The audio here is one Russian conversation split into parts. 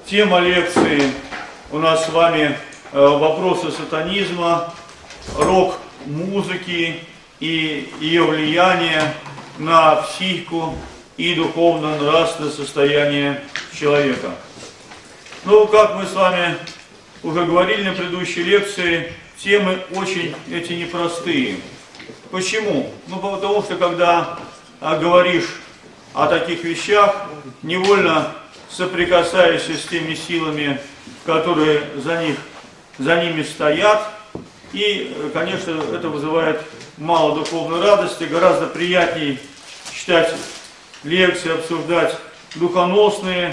Тема лекции у нас с вами вопросы сатанизма, рок-музыки и ее влияние на психику и духовно-нравственное состояние человека. Ну, как мы с вами уже говорили на предыдущей лекции, темы очень эти непростые. Почему? Ну, потому что когда говоришь о таких вещах, невольно соприкасаешься с теми силами, которые за ними стоят, и, конечно, это вызывает мало духовной радости. Гораздо приятнее читать лекции, обсуждать духоносные,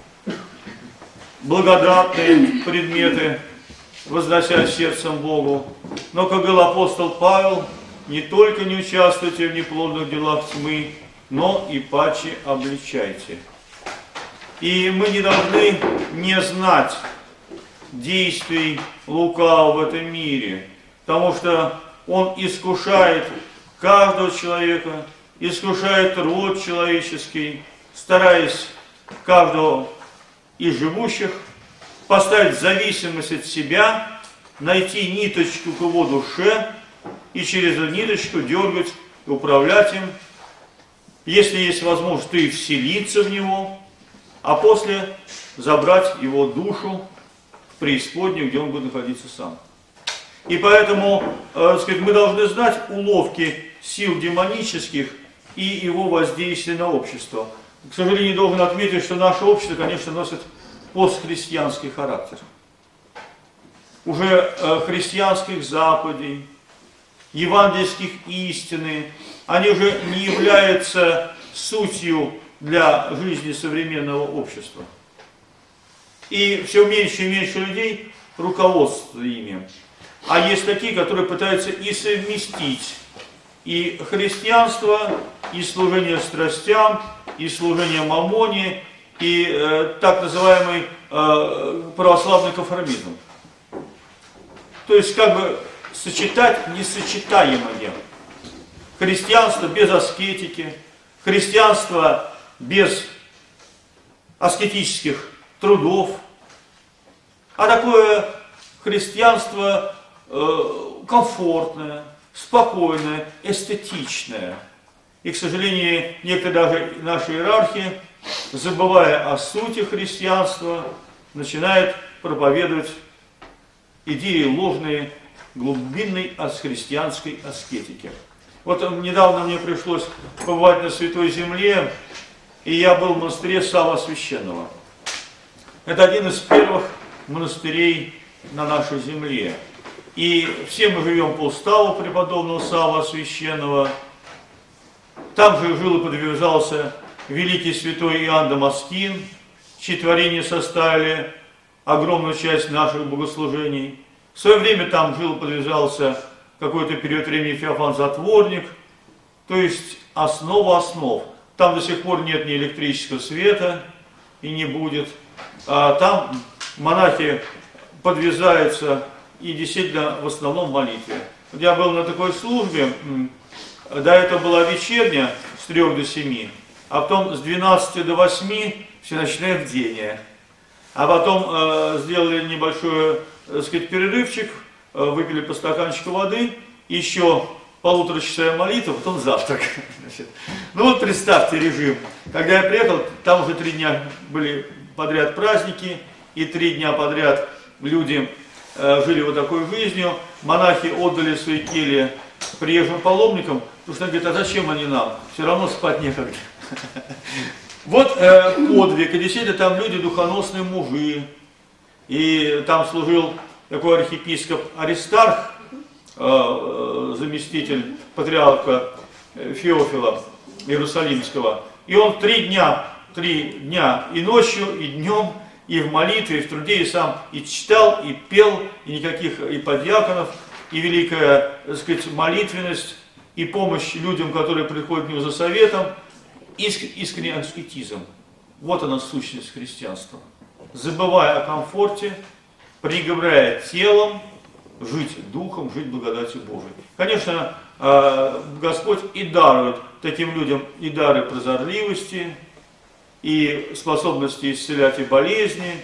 благодатные предметы, вознося сердцем Богу. Но, как говорил апостол Павел, не только не участвуйте в неплодных делах тьмы, но и паче обличайте. И мы не должны не знать действий лукавого в этом мире, потому что он искушает каждого человека, искушает род человеческий, стараясь каждого из живущих поставить зависимость от себя, найти ниточку к его душе и через эту ниточку дергать и управлять им, если есть возможность, то и вселиться в него, а после забрать его душу в преисподнюю, где он будет находиться сам. И поэтому, мы должны знать уловки сил демонических и его воздействие на общество. К сожалению, должен отметить, что наше общество, конечно, носит постхристианский характер. Уже христианских заповедей, евангельских истины, они уже не являются сутью для жизни современного общества. И все меньше и меньше людей руководствуются ими. А есть такие, которые пытаются и совместить и христианство, и служение страстям, и служение мамоне, и так называемый православный конформизм. То есть как бы сочетать несочетаемое. Христианство без аскетики, христианство без аскетических трудов, а такое христианство комфортное, спокойное, эстетичное. И, к сожалению, некоторые даже наши иерархи, забывая о сути христианства, начинают проповедовать идеи ложные глубинной христианской аскетики. Вот недавно мне пришлось побывать на Святой Земле, и я был в монастыре Савва Священного. Это один из первых монастырей на нашей земле. И все мы живем по уставу преподобного Савва Священного. Там же жил и подвязался великий святой Иоанн Дамаскин, чьи творения составили огромную часть наших богослужений. В свое время там жил и подвязался какой-то период времени Феофан Затворник, то есть основа основ. Там до сих пор нет ни электрического света и не будет. А там монахи подвязаются и действительно в основном в молитве. Вот я был на такой службе, до этого была вечерня с 3 до 7, а потом с 12 до 8 всеночное бдение. А потом сделали небольшой, перерывчик, выпили по стаканчику воды, еще полуторачасовая молитва, потом завтрак. Ну вот представьте режим. Когда я приехал, там уже 3 дня были подряд праздники, и 3 дня подряд люди жили вот такой жизнью. Монахи отдали свои кельи приезжим паломникам, потому что они говорят, а зачем они нам? Все равно спать некогда. Вот подвиг, и действительно там люди духоносные мужи, и там служил такой архиепископ Аристарх, заместитель патриарха Феофила Иерусалимского, и он 3 дня и ночью, и днем, и в молитве, и в труде, и сам и читал, и пел, и никаких и подьяконов, и великая, молитвенность, и помощь людям, которые приходят к нему за советом, искренний аскетизм. Вот она сущность христианства. Забывая о комфорте, приговаривая телом, жить духом, жить благодатью Божией. Конечно, Господь и дарует таким людям и дары прозорливости, и способности исцелять и болезни,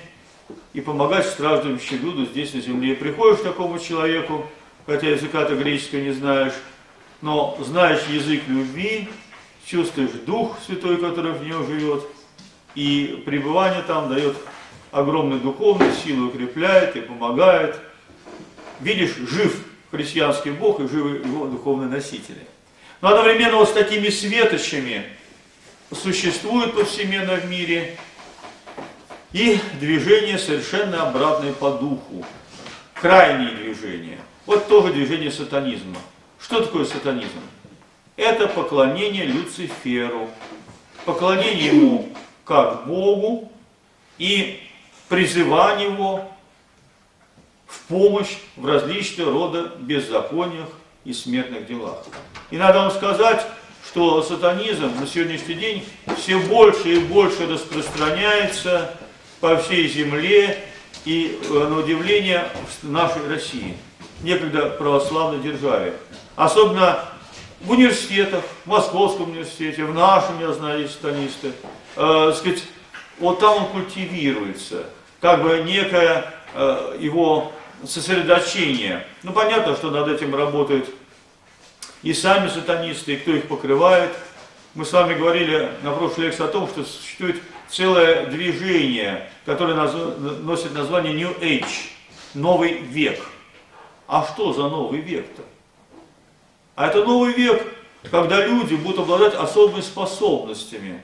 и помогать страждущему люду здесь на земле. И приходишь к такому человеку, хотя языка-то греческого не знаешь, но знаешь язык любви, чувствуешь Дух Святой, который в нем живет, и пребывание там дает огромную духовную силу, укрепляет и помогает. Видишь, жив христианский Бог и живы его духовные носители. Но одновременно вот с такими светочами существует повсеместно в мире и движение совершенно обратное по духу. Крайние движения. Вот тоже движение сатанизма. Что такое сатанизм? Это поклонение Люциферу, поклонение ему как Богу и призывание его в помощь в различного рода беззакониях и смертных делах. И надо вам сказать, что сатанизм на сегодняшний день все больше и больше распространяется по всей земле и, на удивление, в нашей России, некогда православной державе. Особенно в университетах, в Московском университете, в нашем, я знаю, есть сатанисты. Сказать, вот там он культивируется, как бы некое его сосредоточение. Ну, понятно, что над этим работают и сами сатанисты, и кто их покрывает. Мы с вами говорили на прошлой лекции о том, что существует целое движение, которое носит название New Age, новый век. А что за новый век-то? А это новый век, когда люди будут обладать особыми способностями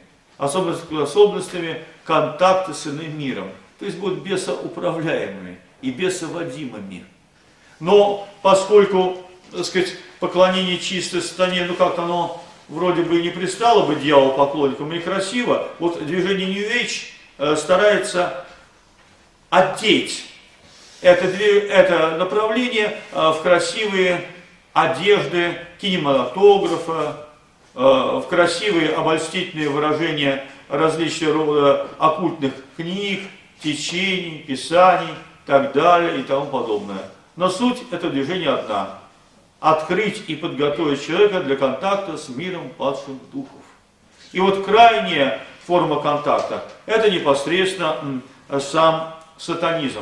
контакта с иным миром. То есть будут бесоуправляемыми и бесоводимыми. Но поскольку, так сказать, поклонение чистой сатане, ну как-то оно вроде бы не пристало бы дьяволу поклонникам и красиво, вот движение New Age старается одеть это направление в красивые одежды кинематографа, в красивые обольстительные выражения различного рода оккультных книг, течений, писаний, так далее и тому подобное. Но суть этого движения одна. Открыть и подготовить человека для контакта с миром падших духов. И вот крайняя форма контакта – это непосредственно сам сатанизм.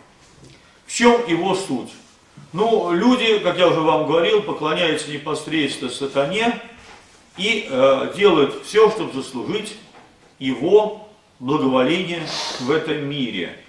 В чем его суть? Ну, люди, как я уже вам говорил, поклоняются непосредственно сатане и делают все, чтобы заслужить его благоволение в этом мире.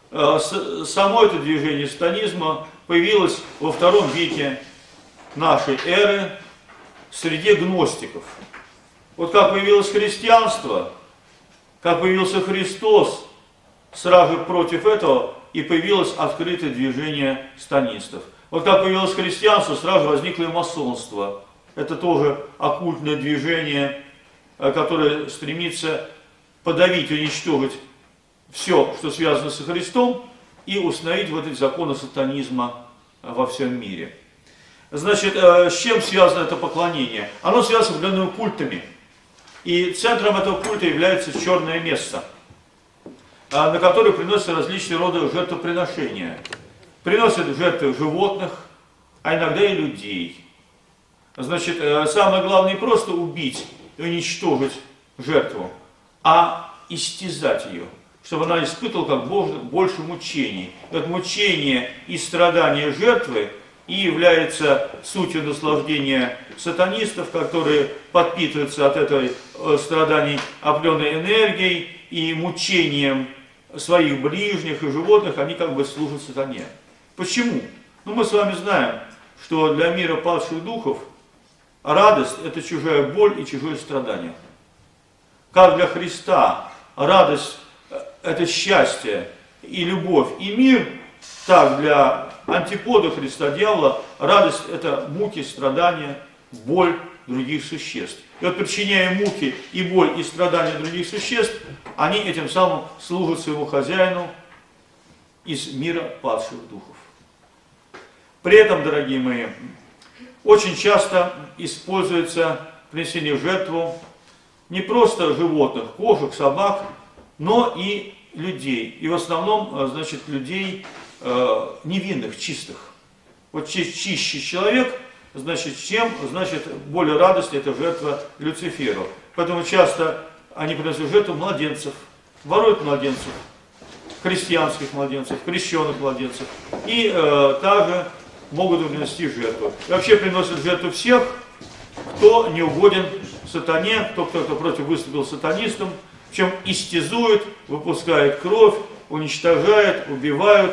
Само это движение сатанизма появилось во II веке нашей эры среди гностиков. Вот как появилось христианство, как появился Христос, сразу против этого и появилось открытое движение сатанистов. Вот как появилось христианство, сразу возникло и масонство. Это тоже оккультное движение, которое стремится подавить, уничтожить все, что связано со Христом, и установить вот эти законы сатанизма во всем мире. Значит, с чем связано это поклонение? Оно связано с определенными культами. И центром этого культа является черное место, на которое приносятся различные роды жертвоприношения. Приносят жертвы животных, а иногда и людей. Значит, самое главное не просто убить и уничтожить жертву, а истязать ее, чтобы она испытывала как больше мучений. Вот мучение и страдания жертвы и является сутью наслаждения сатанистов, которые подпитываются от этой страданий определенной энергией и мучением своих ближних и животных, они как бы служат сатане. Почему? Ну, мы с вами знаем, что для мира падших духов радость – это чужая боль и чужое страдание. Как для Христа радость – это счастье и любовь и мир, так для антипода Христа, дьявола, радость – это муки, страдания, боль других существ. И вот причиняя муки и боль и страдания других существ, они этим самым служат своему хозяину из мира падших духов. При этом, дорогие мои, очень часто используется принесение в жертву не просто животных, кошек, собак, но и людей. И в основном, значит, людей невинных, чистых. Вот чище человек, значит, чем, значит, более радостнее эта жертва Люциферу. Поэтому часто они приносят в жертву младенцев, воруют младенцев. христианских младенцев, крещенных младенцев. И также могут принести жертву. И вообще приносят жертву всех, кто не угоден сатане, кто против выступил сатанистом, чем истязует, выпускает кровь, уничтожает, убивают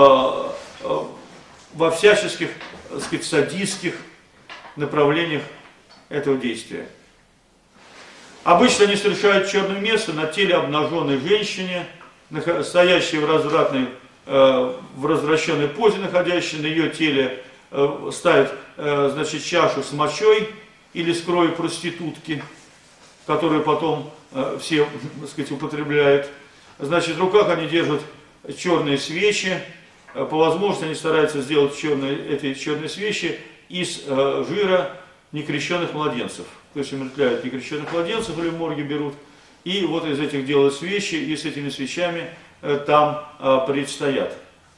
во всяческих, так сказать, садистских направлениях этого действия. Обычно они совершают черную мессу на теле обнаженной женщине, стоящей в развращенной позе, находящей на ее теле, ставят, значит, чашу с мочой или с кровью проститутки, которую потом все, так сказать, употребляют. Значит, в руках они держат черные свечи. По возможности они стараются сделать эти черные свечи из жира некрещенных младенцев. То есть умертвляют некрещенных младенцев или в морге берут. И вот из этих делают свечи, и с этими свечами там предстоят.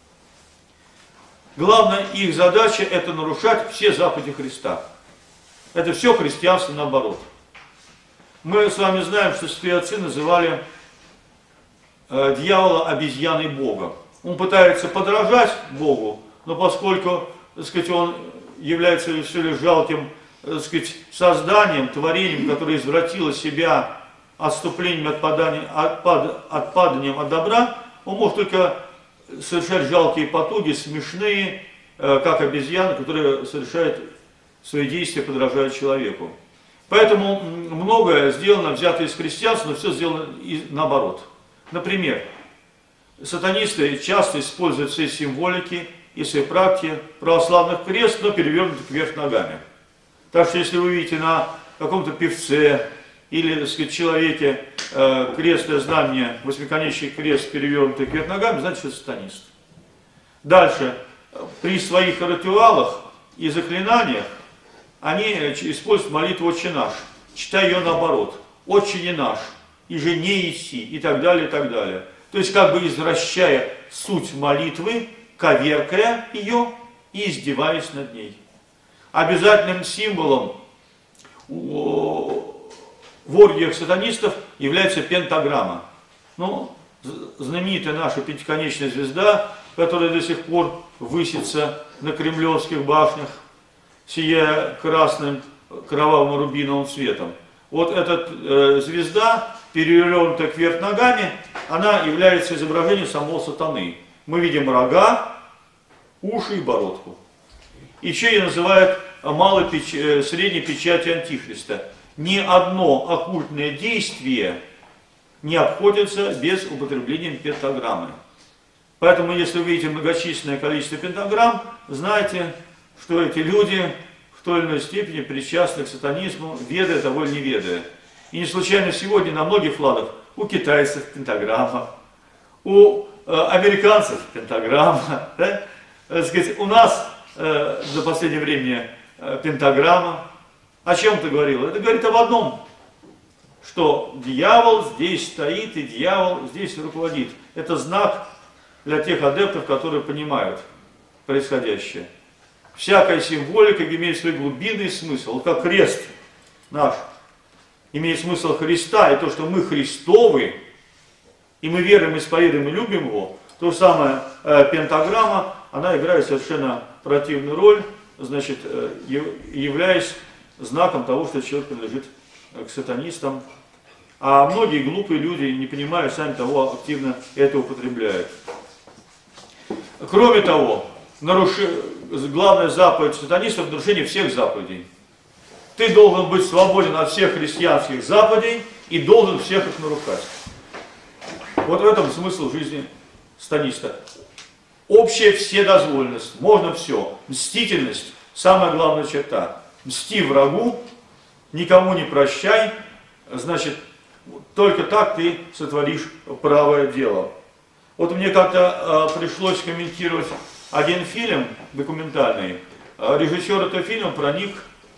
Главная их задача – это нарушать все заповеди Христа. Это все христианство наоборот. Мы с вами знаем, что святые отцы называли дьявола обезьяной Бога. Он пытается подражать Богу, но поскольку, так сказать, он является все лишь жалким, так сказать, созданием, творением, которое извратило себя отступлением отпаданием от добра, он может только совершать жалкие потуги, смешные, как обезьяна, которая совершает свои действия, подражая человеку. Поэтому многое сделано, взято из христианства, но все сделано и наоборот. Например, сатанисты часто используют все символики и все практики православных крест, но перевернутых вверх ногами. Так что если вы видите на каком-то певце или, так сказать, человеке крестное знамение, восьмиконечный крест, перевернутый вверх ногами, значит, это сатанист. Дальше, при своих ритуалах и заклинаниях они используют молитву «Отче наш», читая ее наоборот, «Отче не наш», «И же не иси», и так далее, и так далее. То есть, как бы извращая суть молитвы, коверкая ее и издеваясь над ней. Обязательным символом в оргиях сатанистов является пентаграмма. Ну, знаменитая наша пятиконечная звезда, которая до сих пор высится на кремлевских башнях, сияя красным, кровавым рубиновым цветом. Вот эта звезда, перевернутая кверх ногами, она является изображением самого сатаны. Мы видим рога, уши и бородку. Еще ее называют средней печатью Антихриста. Ни одно оккультное действие не обходится без употребления пентаграммы. Поэтому, если вы видите многочисленное количество пентаграмм, знайте, что эти люди в той или иной степени причастны к сатанизму, ведая того или не ведая. И не случайно сегодня на многих флагах у китайцев пентаграмма, у американцев пентаграмма, да? Сказать, у нас за последнее время пентаграмма. О чем это говорило? Это говорит об одном, что дьявол здесь стоит и дьявол здесь руководит. Это знак для тех адептов, которые понимают происходящее. Всякая символика имеет свой глубинный смысл. Вот как крест наш имеет смысл Христа, и то, что мы Христовы, и мы верим, исповедуем и любим Его, то же самое пентаграмма, она играет совершенно противную роль, значит, являясь знаком того, что человек принадлежит к сатанистам. А многие глупые люди, не понимая сами того, активно это употребляют. Кроме того, главная заповедь сатанистов – нарушение всех заповедей. Ты должен быть свободен от всех христианских заповедей и должен всех их нарушать. Вот в этом смысл жизни сатаниста. Общая вседозволенность, можно все. Мстительность – самая главная черта. Мсти врагу, никому не прощай, значит, только так ты сотворишь правое дело. Вот мне как-то пришлось комментировать один фильм документальный. Режиссер этого фильма проник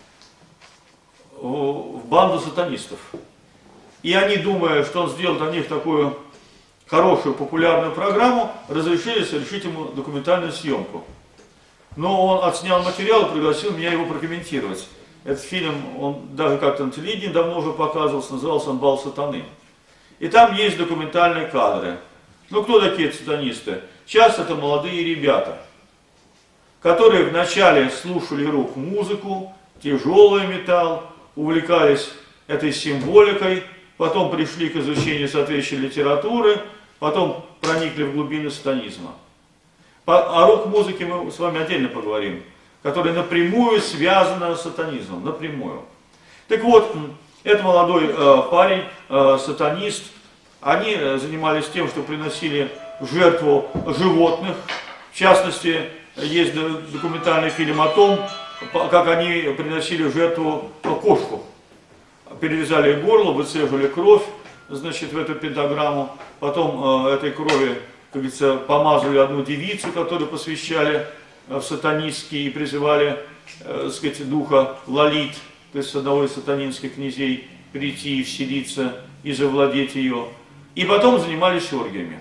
в банду сатанистов. И они, думая, что он сделал для них такую хорошую популярную программу, разрешили совершить ему документальную съемку. Но он отснял материал и пригласил меня его прокомментировать. Этот фильм, он даже как-то на телевидении давно уже показывался, назывался он «Бал сатаны». И там есть документальные кадры. Ну кто такие сатанисты? Часто это молодые ребята, которые вначале слушали рок-музыку, тяжелый металл, увлекались этой символикой, потом пришли к изучению соответствующей литературы, потом проникли в глубины сатанизма. О рок-музыке мы с вами отдельно поговорим, которая напрямую связана с сатанизмом, напрямую. Так вот, это молодой парень, сатанист, они занимались тем, что приносили в жертву животных. В частности, есть документальный фильм о том, как они приносили в жертву кошку. Перерезали горло, выцеживали кровь, значит, в эту пентаграмму. Потом этой крови, как говорится, помазали одну девицу, которую посвящали в сатанистские и призывали, сказать, духа Лалит, то есть одного из сатанинских князей, прийти и вселиться и завладеть ее. И потом занимались оргиями.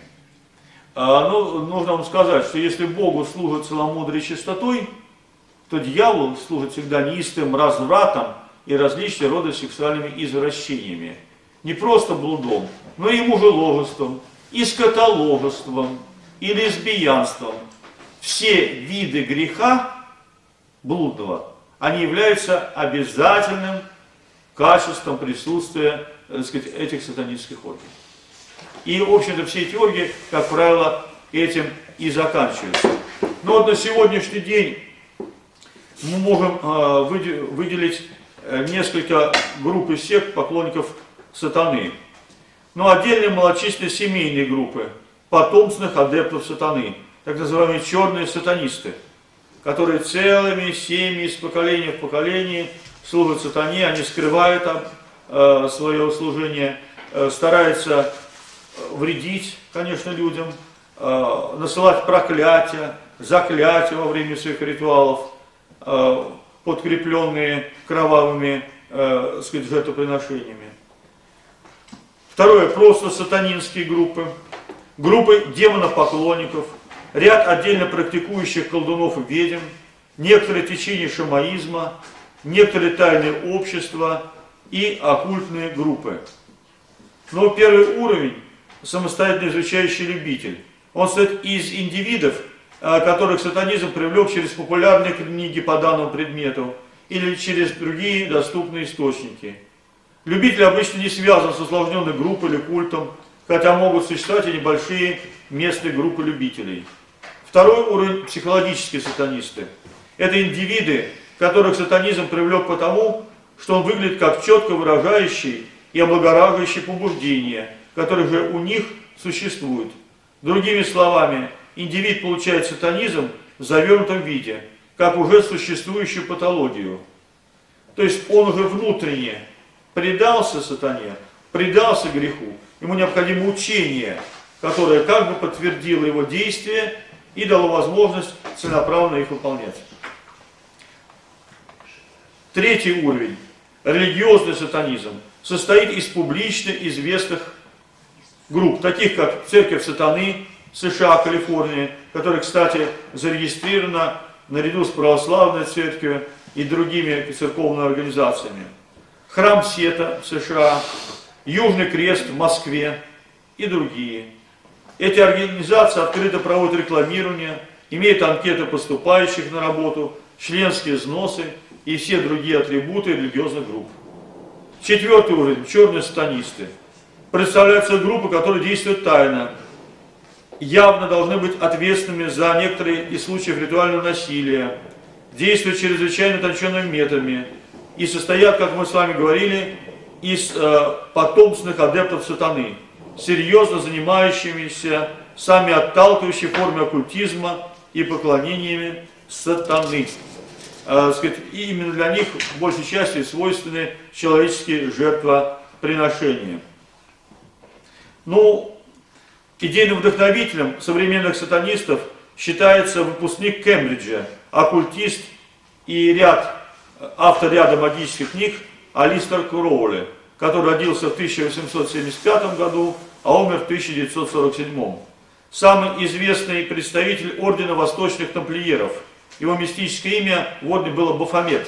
Ну, нужно вам сказать, что если Богу служат целомудрием и чистотой, то дьявол служит всегда неистым развратом и различного рода сексуальными извращениями. Не просто блудом, но и мужеложеством, и скотоложеством, и лесбиянством. Все виды греха блудного, они являются обязательным качеством присутствия, так сказать, этих сатанинских оргий. И, в общем-то, все эти оргии, как правило, этим и заканчиваются. Но вот на сегодняшний день мы можем выделить несколько групп и сект поклонников сатаны. Но отдельные малочисленные семейные группы потомственных адептов сатаны, так называемые черные сатанисты, которые целыми семьями из поколения в поколение служат сатане, они скрывают свое служение, стараются вредить, конечно, людям, насылать проклятия, заклятия во время своих ритуалов, подкрепленные кровавыми, сказать, жертвоприношениями. Второе, просто сатанинские группы, группы демонопоклонников, ряд отдельно практикующих колдунов и ведьм, некоторые течения шамаизма, некоторые тайные общества и оккультные группы. Но первый уровень – самостоятельно изучающий любитель. Он состоит из индивидов, которых сатанизм привлек через популярные книги по данному предмету или через другие доступные источники. Любитель обычно не связан с усложненной группой или культом, хотя могут существовать и небольшие местные группы любителей. Второй уровень – психологические сатанисты. Это индивиды, которых сатанизм привлек потому, что он выглядит как четко выражающий и облагораживающий побуждения, которые же у них существуют. Другими словами, индивид получает сатанизм в завернутом виде, как уже существующую патологию. То есть он уже внутренне предался сатане, предался греху. Ему необходимо учение, которое как бы подтвердило его действия и дало возможность целенаправленно их выполнять. Третий уровень, религиозный сатанизм, состоит из публично известных групп, таких как Церковь Сатаны, США, Калифорния, которая, кстати, зарегистрирована наряду с Православной Церковью и другими церковными организациями. Храм Сета в США, Южный Крест в Москве и другие. Эти организации открыто проводят рекламирование, имеют анкеты поступающих на работу, членские взносы и все другие атрибуты религиозных групп. Четвертый уровень – черные сатанисты. Представляются группы, которые действуют тайно, явно должны быть ответственными за некоторые из случаев ритуального насилия, действуют чрезвычайно утонченными методами и состоят, как мы с вами говорили, из потомственных адептов сатаны, серьезно занимающимися сами отталкивающей формой оккультизма и поклонениями сатаны. И именно для них в большей части свойственны человеческие жертвоприношения. Ну, идейным вдохновителем современных сатанистов считается выпускник Кембриджа, оккультист и автор ряда магических книг Алистер Кроули, который родился в 1875 году, а умер в 1947. Самый известный представитель ордена восточных тамплиеров. Его мистическое имя в ордене было Бафомет.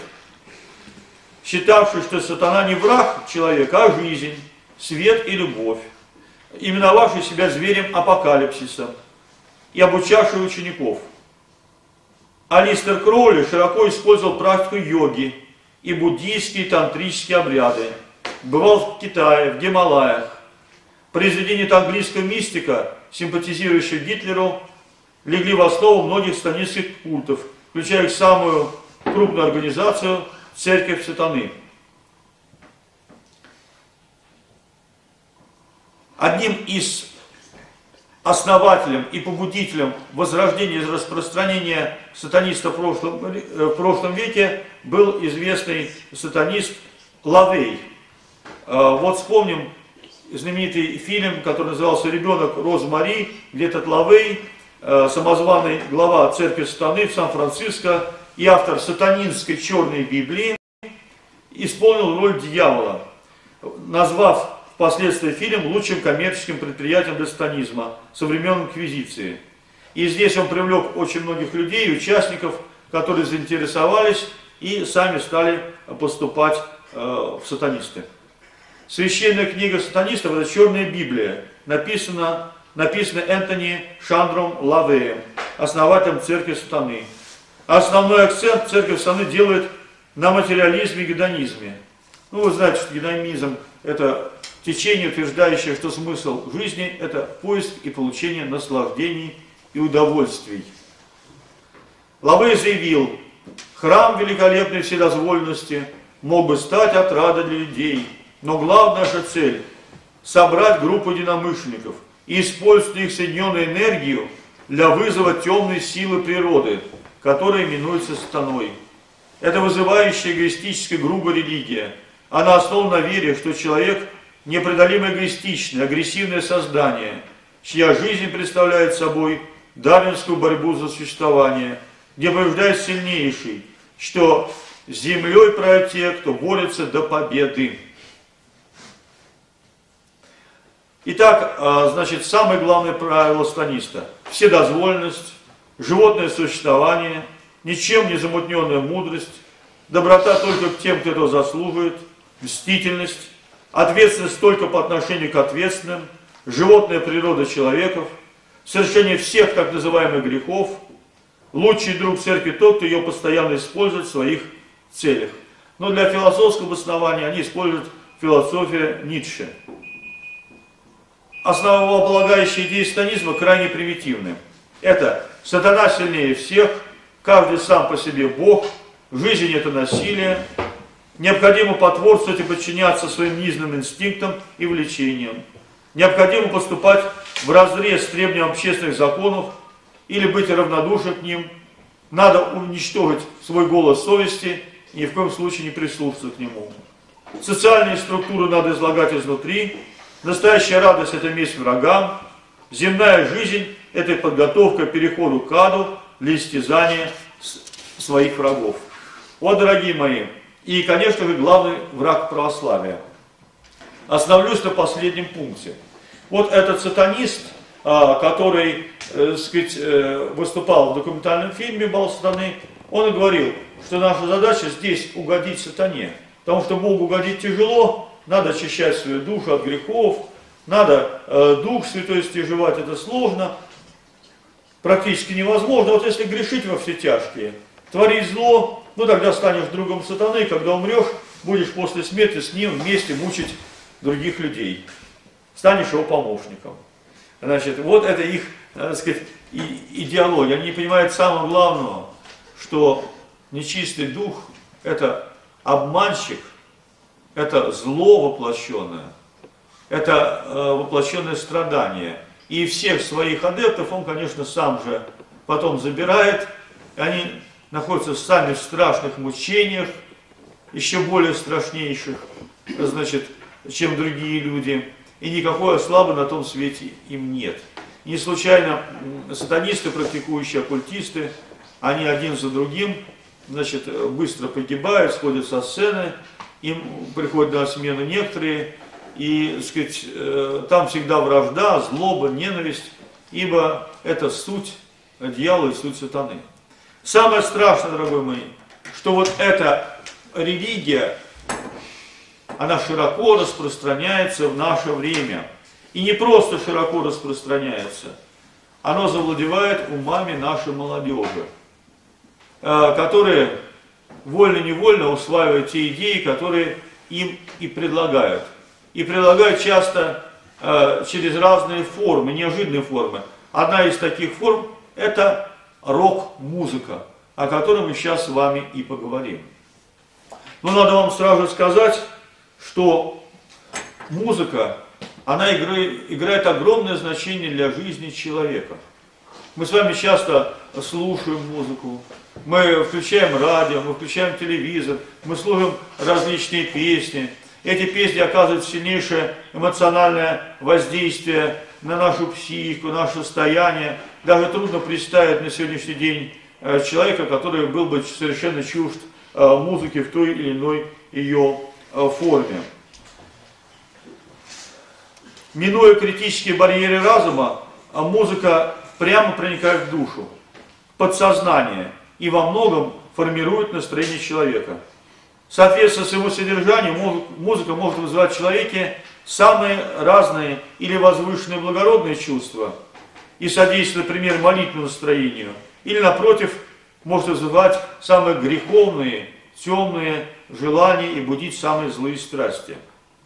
Считавший, что сатана не враг человека, а жизнь, свет и любовь. именовавший себя зверем апокалипсиса и обучавший учеников. Алистер Кроули широко использовал практику йоги и буддийские тантрические обряды. Бывал в Китае, в Гималаях. Произведения английского мистика, симпатизирующего Гитлеру, легли в основу многих сатанинских культов, включая их самую крупную организацию Церковь Сатаны. Одним из основателем и побудителем возрождения и распространения сатанистов в прошлом веке был известный сатанист Лавей. Вот вспомним знаменитый фильм, который назывался «Ребенок Розы Мари», где этот Лавей, самозваный глава Церкви Сатаны в Сан-Франциско и автор сатанинской черной Библии, исполнил роль дьявола, назвав впоследствии фильм лучшим коммерческим предприятием для сатанизма со времен Инквизиции. И здесь он привлек очень многих людей, участников, которые заинтересовались и сами стали поступать в сатанисты. Священная книга сатанистов – это черная Библия, написана Энтони Шандром Лавеем, основателем Церкви Сатаны. Основной акцент Церковь Сатаны делает на материализме и гедонизме. Ну, вы знаете, что гедонизм – это течение, утверждающее, что смысл жизни – это поиск и получение наслаждений и удовольствий. Лавей заявил, храм великолепной вседозволенности мог бы стать отрадой для людей, но главная наша цель – собрать группу единомышленников и использовать их соединенную энергию для вызова темной силы природы, которая именуется сатаной. Это вызывающая эгоистическая грубая религия. Она основана на вере, что человек – непреодолимо эгоистичное, агрессивное создание, чья жизнь представляет собой дарвинскую борьбу за существование, где побеждает сильнейший, что с землей правят те, кто борется до победы. Итак, значит, самое главное правило сатаниста – вседозволенность, животное существование, ничем не замутненная мудрость, доброта только к тем, кто этого заслуживает, мстительность, ответственность только по отношению к ответственным, животная природа человеков, совершение всех так называемых грехов, лучший друг церкви тот, кто ее постоянно использует в своих целях. Но для философского обоснования они используют философию Ницше. Основополагающие идеи сатанизма крайне примитивны. Это сатана сильнее всех, каждый сам по себе Бог, жизнь это насилие, необходимо потворствовать и подчиняться своим низменным инстинктам и влечениям. Необходимо поступать вразрез с требованием общественных законов или быть равнодушным к ним. Надо уничтожить свой голос совести и ни в коем случае не прислушиваться к нему. Социальные структуры надо излагать изнутри. Настоящая радость – это месть врагам. Земная жизнь – это подготовка к переходу к аду для истязания своих врагов. Вот, дорогие мои, и, конечно же, главный враг православия. Остановлюсь на последнем пункте. Вот этот сатанист, который, сказать, выступал в документальном фильме «Бал сатаны», он и говорил, что наша задача здесь угодить сатане. Потому что Богу угодить тяжело, надо очищать свою душу от грехов, надо Дух Святой стяжевать, это сложно, практически невозможно. Вот если грешить во все тяжкие, творить зло, ну тогда станешь другом сатаны, и когда умрешь, будешь после смерти с ним вместе мучить других людей. Станешь его помощником. Значит, вот это их, так сказать, идеология. Они не понимают самого главного, что нечистый дух – это обманщик, это зло воплощенное, это воплощенное страдание. И всех своих адептов он, конечно, сам же потом забирает, и они находятся сами в страшных мучениях, еще более страшнейших, значит, чем другие люди. И никакой славы на том свете им нет. Не случайно сатанисты, практикующие оккультисты, они один за другим, значит, быстро погибают, сходят со сцены, им приходят на смену некоторые, и, так сказать, там всегда вражда, злоба, ненависть, ибо это суть дьявола и суть сатаны. Самое страшное, дорогой мой, что вот эта религия, она широко распространяется в наше время. И не просто широко распространяется, оно завладевает умами нашей молодежи, которые вольно-невольно усваивают те идеи, которые им и предлагают. И предлагают часто через разные формы, неожиданные формы. Одна из таких форм – это рок-музыка, о которой мы сейчас с вами и поговорим. Но надо вам сразу сказать, что музыка, она играет огромное значение для жизни человека. Мы с вами часто слушаем музыку, мы включаем радио, мы включаем телевизор, мы слушаем различные песни. Эти песни оказывают сильнейшее эмоциональное воздействие на нашу психику, наше состояние. Даже трудно представить на сегодняшний день человека, который был бы совершенно чужд музыки в той или иной ее форме. Минуя критические барьеры разума, музыка прямо проникает в душу, в подсознание и во многом формирует настроение человека. Соответственно, своему содержанию музыка может вызывать в человеке самые разные или возвышенные благородные чувства и содействовать, например, молитвенному настроению, или, напротив, может вызывать самые греховные, темные желания и будить самые злые страсти.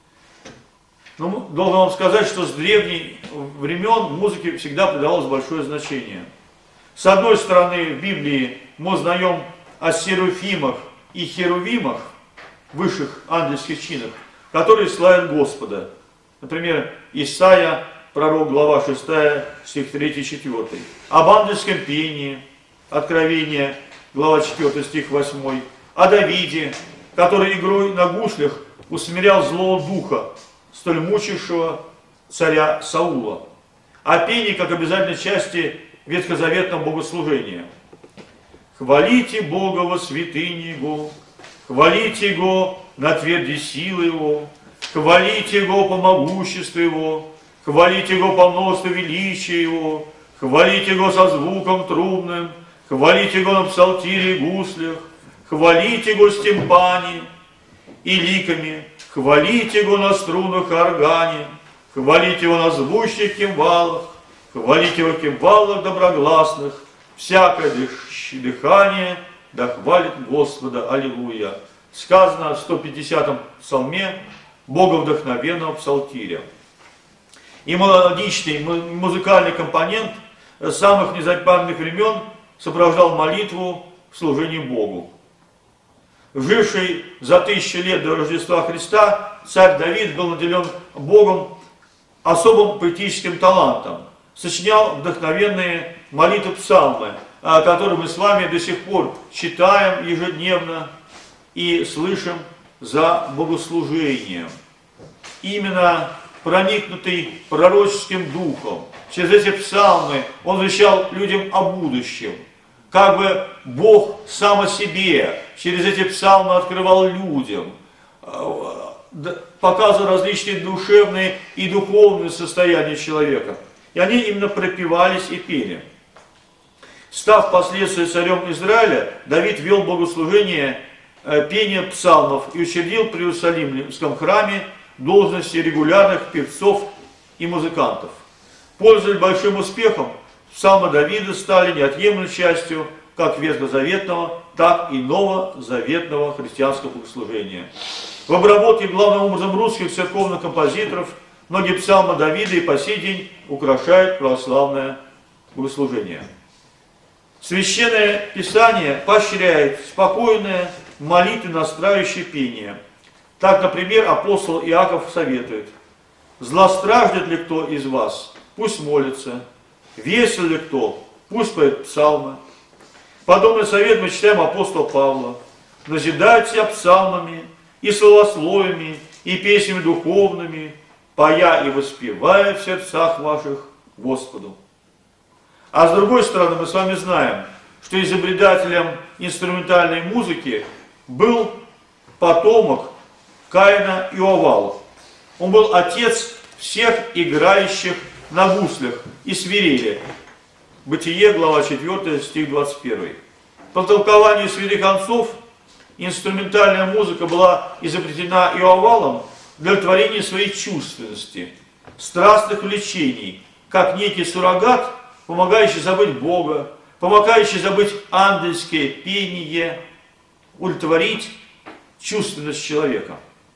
Но должен вам сказать, что с древних времен музыке всегда придавалось большое значение. С одной стороны, в Библии мы узнаем о серафимах и херувимах, высших ангельских чинах, которые славят Господа. Например, Исаия, пророк, глава 6, стих 3-4. Об ангельском пении, Откровение, глава 4, стих 8. О Давиде, который игрой на гуслях усмирял злого духа, столь мучившего царя Саула. О пении как обязательной части ветхозаветного богослужения. Хвалите Бога во святыне Его, хвалите Его на тверди силы Его, хвалите Его по могуществу Его, хвалите Его по множеству величия Его, хвалите Его со звуком трубным, хвалите Его на псалтире и гуслях, хвалите Его с тимпани и ликами, хвалите Его на струнах и органе, хвалите Его на звучных кимвалах, хвалите Его в кимвалах доброгласных, всякое дыхание да хвалит Господа. Аллилуйя. Сказано в 150-м псалме боговдохновенного псалтиря. И мелодичный музыкальный компонент с самых незапамятных времен сопровождал молитву в служении Богу. Живший за 1000 лет до Рождества Христа, царь Давид был наделен Богом особым поэтическим талантом. Сочинял вдохновенные молитвы псалмы, которые мы с вами до сих пор читаем ежедневно и слышим за богослужением. Именно проникнутый пророческим духом, через эти псалмы он вещал людям о будущем. Как бы Бог сам о себе через эти псалмы открывал людям, показывал различные душевные и духовные состояния человека. И они именно пропевались и пели. Став впоследствии царем Израиля, Давид вел богослужение пения псалмов и учредил при Иерусалимском храме должности регулярных певцов и музыкантов. Пользуясь большим успехом, псалмы Давида стали неотъемлемой частью как ветхозаветного, так и новозаветного христианского богослужения. В обработке главным образом русских церковных композиторов многие псалмы Давида и по сей день украшают православное богослужение. Священное Писание поощряет спокойное, молитвенно настраивающее пение. Так, например, апостол Иаков советует: «Злостраждет ли кто из вас, пусть молится, весел ли кто, пусть поет псалмы». Подобный совет мы читаем апостола Павла: «Назидайте себя псалмами и словословиями, и песнями духовными, поя и воспевая в сердцах ваших Господу». А с другой стороны, мы с вами знаем, что изобретателем инструментальной музыки был потомок Каина Иовал. Он был отец всех играющих на гуслях и свирели. Бытие, глава 4, стих 21. По толкованию святых отцов, инструментальная музыка была изобретена Иовалом для удовлетворения своей чувственности. страстных влечений, как некий суррогат, помогающий забыть Бога, помогающий забыть ангельское пение, удовлетворить чувственность человека.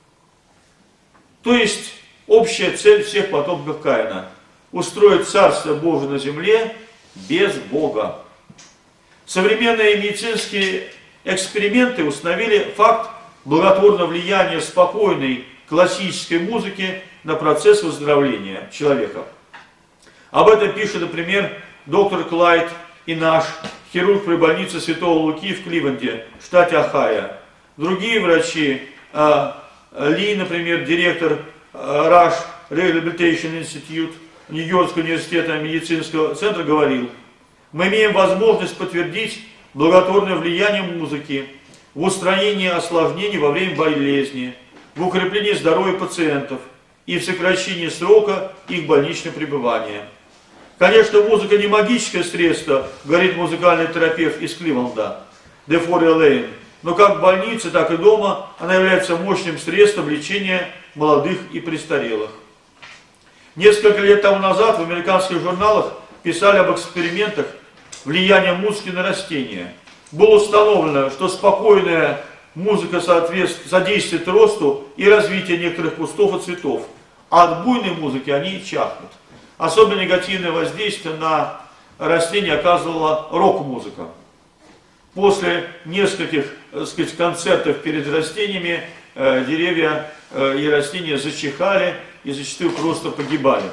То есть общая цель всех потомков Каина – устроить Царство Божие на земле без Бога. Современные медицинские эксперименты установили факт благотворного влияния спокойной классической музыки на процесс выздоровления человека. Об этом пишет, например, доктор Клайд Инаш, хирург при больнице Святого Луки в Кливленде, штате Ohio. Другие врачи, Ли, например, директор Rush Rehabilitation Institute Нью-Йоркского университета медицинского центра, говорил: мы имеем возможность подтвердить благотворное влияние музыки в устранении осложнений во время болезни, в укреплении здоровья пациентов и в сокращении срока их больничного пребывания. Конечно, музыка не магическое средство, говорит музыкальный терапевт из Кливленда, Дефори Лейн, но как в больнице, так и дома она является мощным средством лечения молодых и престарелых. Несколько лет тому назад в американских журналах писали об экспериментах влияния музыки на растения. Было установлено, что спокойная музыка содействует росту и развитию некоторых кустов и цветов, а от буйной музыки они чахнут. Особенно негативное воздействие на растения оказывала рок-музыка. После нескольких, так сказать, концертов перед растениями деревья и растения зачихали и зачастую просто погибали.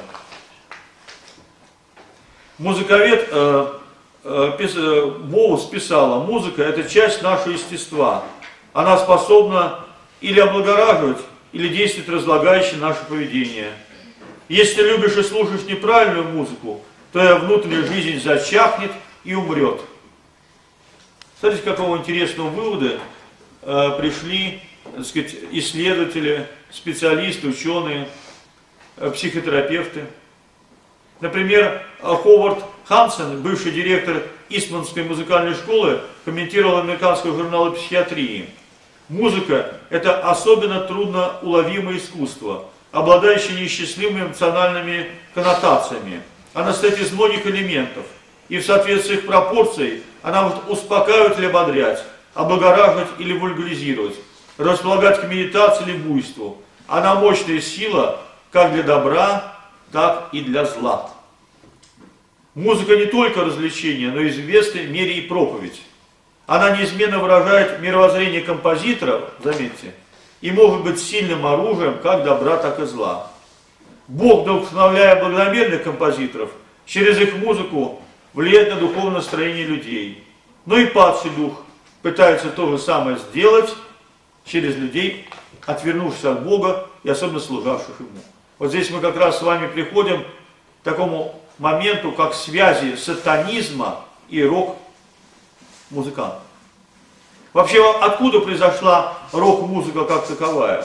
Музыковед Боус писала: музыка – это часть нашего естества. Она способна или облагораживать, или действует разлагающе наше поведение. Если ты любишь и слушаешь неправильную музыку, твоя внутренняя жизнь зачахнет и умрет. Смотрите, какого интересного вывода пришли, так сказать, исследователи, специалисты, ученые, психотерапевты. Например, Ховард Хансен, бывший директор Истманской музыкальной школы, комментировал американского журнала «Психиатрии». Музыка – это особенно трудно уловимое искусство, обладающее неисчислимыми эмоциональными коннотациями. Она состоит из многих элементов, и в соответствии с их пропорцией она может успокаивать или ободрять, облагораживать или вульгаризировать, располагать к медитации или буйству. Она мощная сила как для добра, так и для зла. Музыка не только развлечение, но и в известной мере и проповедь. Она неизменно выражает мировоззрение композитора, заметьте, и может быть сильным оружием как добра, так и зла. Бог, вдохновляя благонамеренных композиторов, через их музыку влияет на духовное настроение людей. Но и падший дух пытается то же самое сделать через людей, отвернувшись от Бога и особенно служавших Ему. Вот здесь мы как раз с вами приходим к такому моменту, как связи сатанизма и рок-музыкантов. Вообще, откуда произошла рок-музыка как таковая?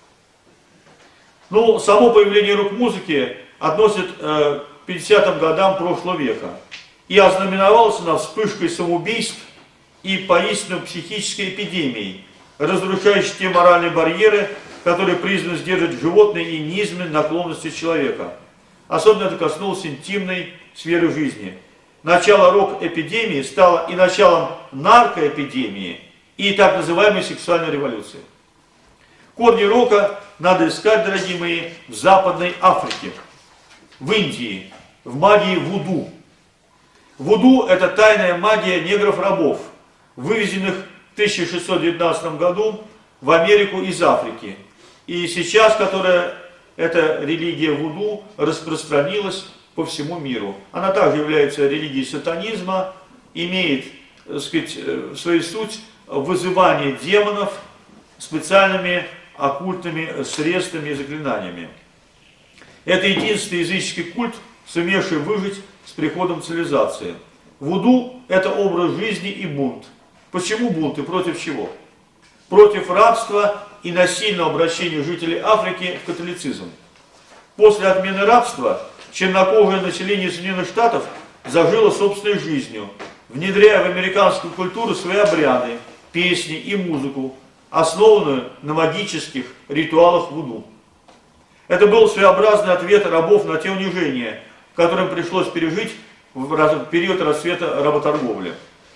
Ну, само появление рок-музыки относит к 50-м годам прошлого века. И ознаменовалась она вспышкой самоубийств и поистине психической эпидемией, разрушающей те моральные барьеры, которые призваны сдерживать животные и низменные наклонности человека. Особенно это коснулось интимной сферы жизни. Начало рок-эпидемии стало и началом наркоэпидемии, и так называемой сексуальной революции. Корни рока надо искать, дорогие мои, в Западной Африке, в Индии, в магии вуду. Вуду – это тайная магия негров-рабов, вывезенных в 1619 году в Америку из Африки. И сейчас, которая эта религия вуду распространилась по всему миру. Она также является религией сатанизма, имеет, так сказать, свою суть вызывание демонов специальными оккультными средствами и заклинаниями. Это единственный языческий культ, сумевший выжить с приходом цивилизации. Вуду – это образ жизни и бунт. Почему бунт и против чего? Против рабства и насильного обращения жителей Африки в католицизм. После отмены рабства чернокожее население Соединенных Штатов зажило собственной жизнью, внедряя в американскую культуру свои обряды, песни и музыку, основанную на магических ритуалах вуду. Это был своеобразный ответ рабов на те унижения, которым пришлось пережить в период расцвета работорговли.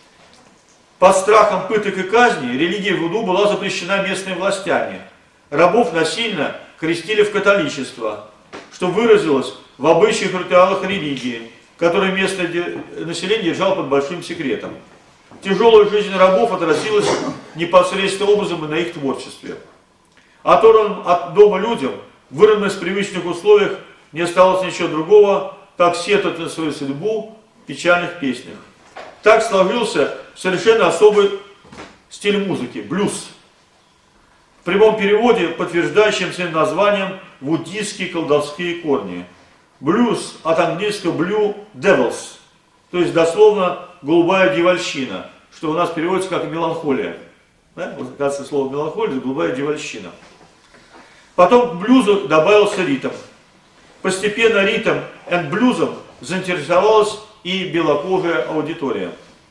Под страхом пыток и казни религия вуду была запрещена местными властями. Рабов насильно крестили в католичество, что выразилось в обычаях и ритуалах религии, которые местное население держало под большим секретом. Тяжелая жизнь рабов отразилась непосредственным образом и на их творчестве. Оторванным от дома людям, вырванным из привычных условиях, не осталось ничего другого, как сетовать на свою судьбу в печальных песнях. Так сложился совершенно особый стиль музыки – блюз. В прямом переводе, подтверждающим своим названием вудистские колдовские корни. Блюз от английского blue devils, то есть дословно голубая дьявольщина, что у нас переводится как меланхолия. Да? Вот, оказывается, слово меланхолия – голубая дьявольщина. Потом к блюзу добавился ритм. Постепенно ритм и блюзом заинтересовалась и белокожая аудитория.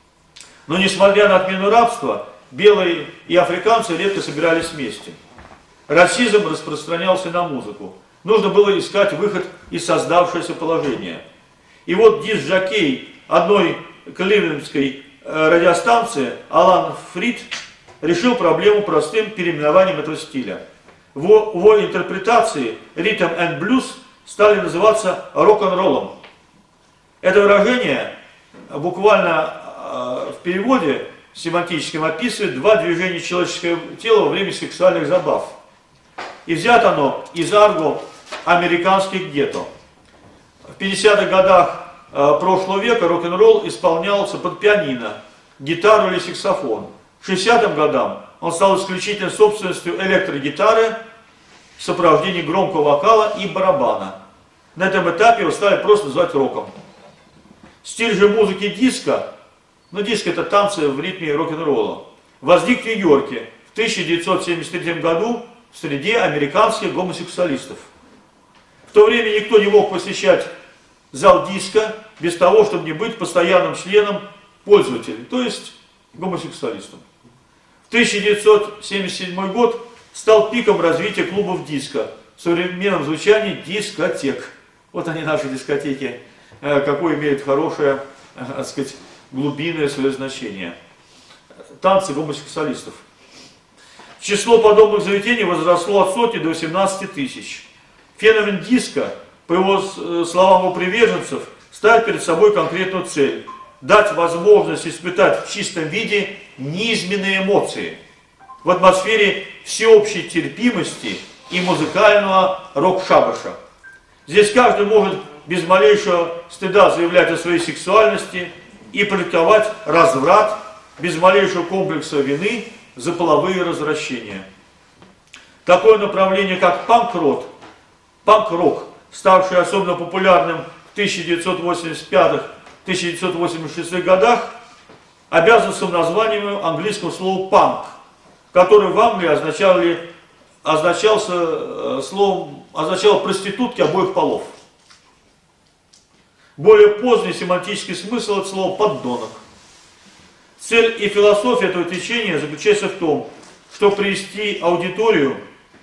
Но несмотря на отмену рабства, белые и африканцы редко собирались вместе. Расизм распространялся на музыку. Нужно было искать выход из создавшегося положения. И вот диск-жокей одной кливлендской радиостанции Алан Фрид решил проблему простым переименованием этого стиля. В его интерпретации ритм и блюз стали называться рок-н-роллом. Это выражение буквально в переводе семантическим описывает два движения человеческого тела во время сексуальных забав. И взято оно из арго американских гетто. В 50-х годах прошлого века рок-н-ролл исполнялся под пианино, гитару или саксофон. К 60-м годам он стал исключительно собственностью электрогитары в сопровождении громкого вокала и барабана. На этом этапе его стали просто называть роком. Стиль же музыки диско, диско это танцы в ритме рок-н-ролла, возник в Нью-Йорке в 1973 году в среде американских гомосексуалистов. В то время никто не мог посещать зал диско без того, чтобы не быть постоянным членом пользователей, то есть гомосексуалистом. В 1977 год стал пиком развития клубов диско, в современном звучании дискотек. Вот они, наши дискотеки, какое имеют хорошее, так сказать, глубинное свое значение. Танцы гомосексуалистов. Число подобных заведений возросло от сотни до 18 тысяч. Феномен диско, по его словам его приверженцев, ставит перед собой конкретную цель – дать возможность испытать в чистом виде низменные эмоции в атмосфере всеобщей терпимости и музыкального рок-шабаша. Здесь каждый может без малейшего стыда заявлять о своей сексуальности и практиковать разврат без малейшего комплекса вины за половые развращения. Такое направление, как панк-рок, ставшее особенно популярным в 1985-1986 годах, обязан своим названием английскому слову «панк», которое в Англии означало проститутки обоих полов. Более поздний семантический смысл от слова «поддонок». Цель и философия этого течения заключается в том, чтобы привести аудиторию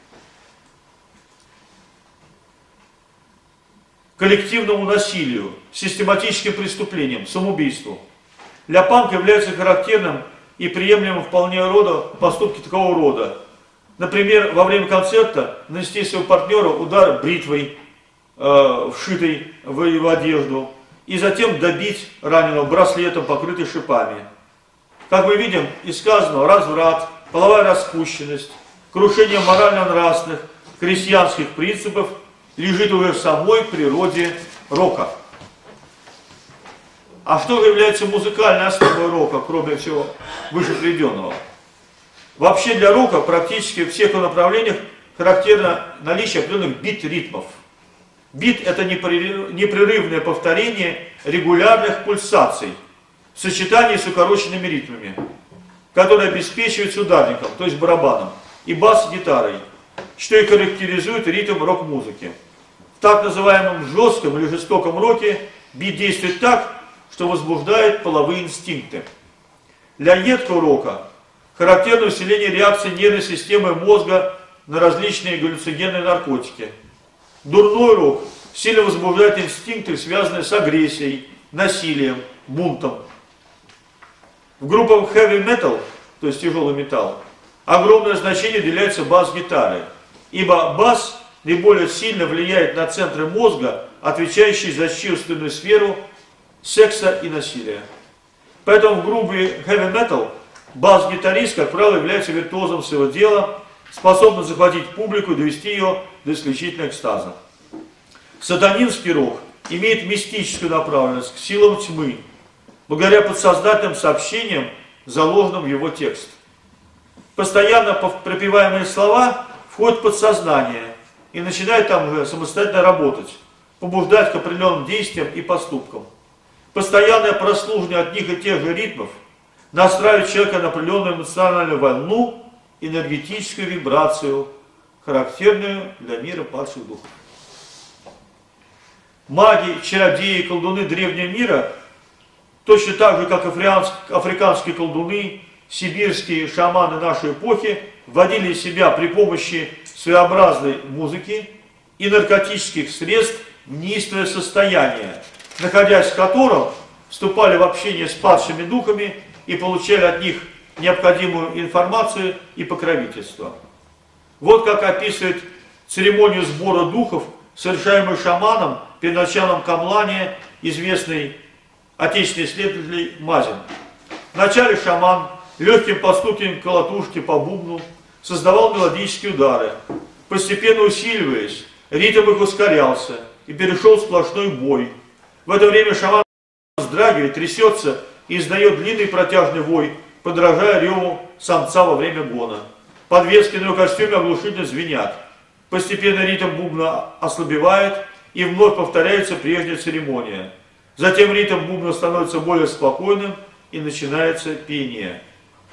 к коллективному насилию, систематическим преступлениям, самоубийству. Для панка является характерным и приемлемым вполне поступки такого рода. Например, во время концерта нанести своего партнера удар бритвой, вшитой в его одежду, и затем добить раненого браслетом, покрытым шипами. Как мы видим, из сказанного разврат, половая распущенность, крушение морально-нравственных, крестьянских принципов лежит уже в самой природе рока. А что же является музыкальной основой рока, кроме всего вышеприведенного? Вообще для рока практически в всех направлениях характерно наличие определенных бит-ритмов. Бит – это непрерывное повторение регулярных пульсаций в сочетании с укороченными ритмами, которые обеспечиваются ударником, то есть барабаном, и бас-гитарой, что и характеризует ритм рок-музыки. В так называемом жестком или жестоком роке бит действует так, что возбуждает половые инстинкты. Для едкого рока характерно усиление реакции нервной системы мозга на различные галлюциногенные наркотики. Дурной рок сильно возбуждает инстинкты, связанные с агрессией, насилием, бунтом. В группах heavy metal, то есть тяжелый металл, огромное значение уделяется бас-гитаре, ибо бас наиболее сильно влияет на центры мозга, отвечающие за чувственную сферу секса и насилия. Поэтому в группе heavy metal бас-гитарист, как правило, является виртуозом своего дела, способным захватить публику и довести ее до исключительного экстаза. Сатанинский рок имеет мистическую направленность к силам тьмы, благодаря подсознательным сообщениям, заложенным в его текст. Постоянно пропеваемые слова входят в подсознание и начинают там уже самостоятельно работать, побуждать к определенным действиям и поступкам. Постоянное прослушивание одних и тех же ритмов настраивает человека на определенную эмоциональную волну, энергетическую вибрацию, характерную для мира падших духов. Маги, чародеи, колдуны древнего мира, точно так же, как африканские колдуны, сибирские шаманы нашей эпохи, вводили себя при помощи своеобразной музыки и наркотических средств в неистовое состояние, находясь в котором вступали в общение с падшими духами и получали от них необходимую информацию и покровительство. Вот как описывает церемонию сбора духов, совершаемую шаманом перед началом камлания, известный отечественный исследователь Мазин. Вначале шаман легким постукиванием колотушки по бубну создавал мелодические удары. Постепенно усиливаясь, ритм их ускорялся и перешел в сплошной бой. В это время шаман вздрагивает, трясется и издает длинный протяжный вой, подражая реву самца во время гона. Подвески на его костюме оглушительно звенят. Постепенно ритм бубна ослабевает и вновь повторяется прежняя церемония. Затем ритм бубна становится более спокойным и начинается пение.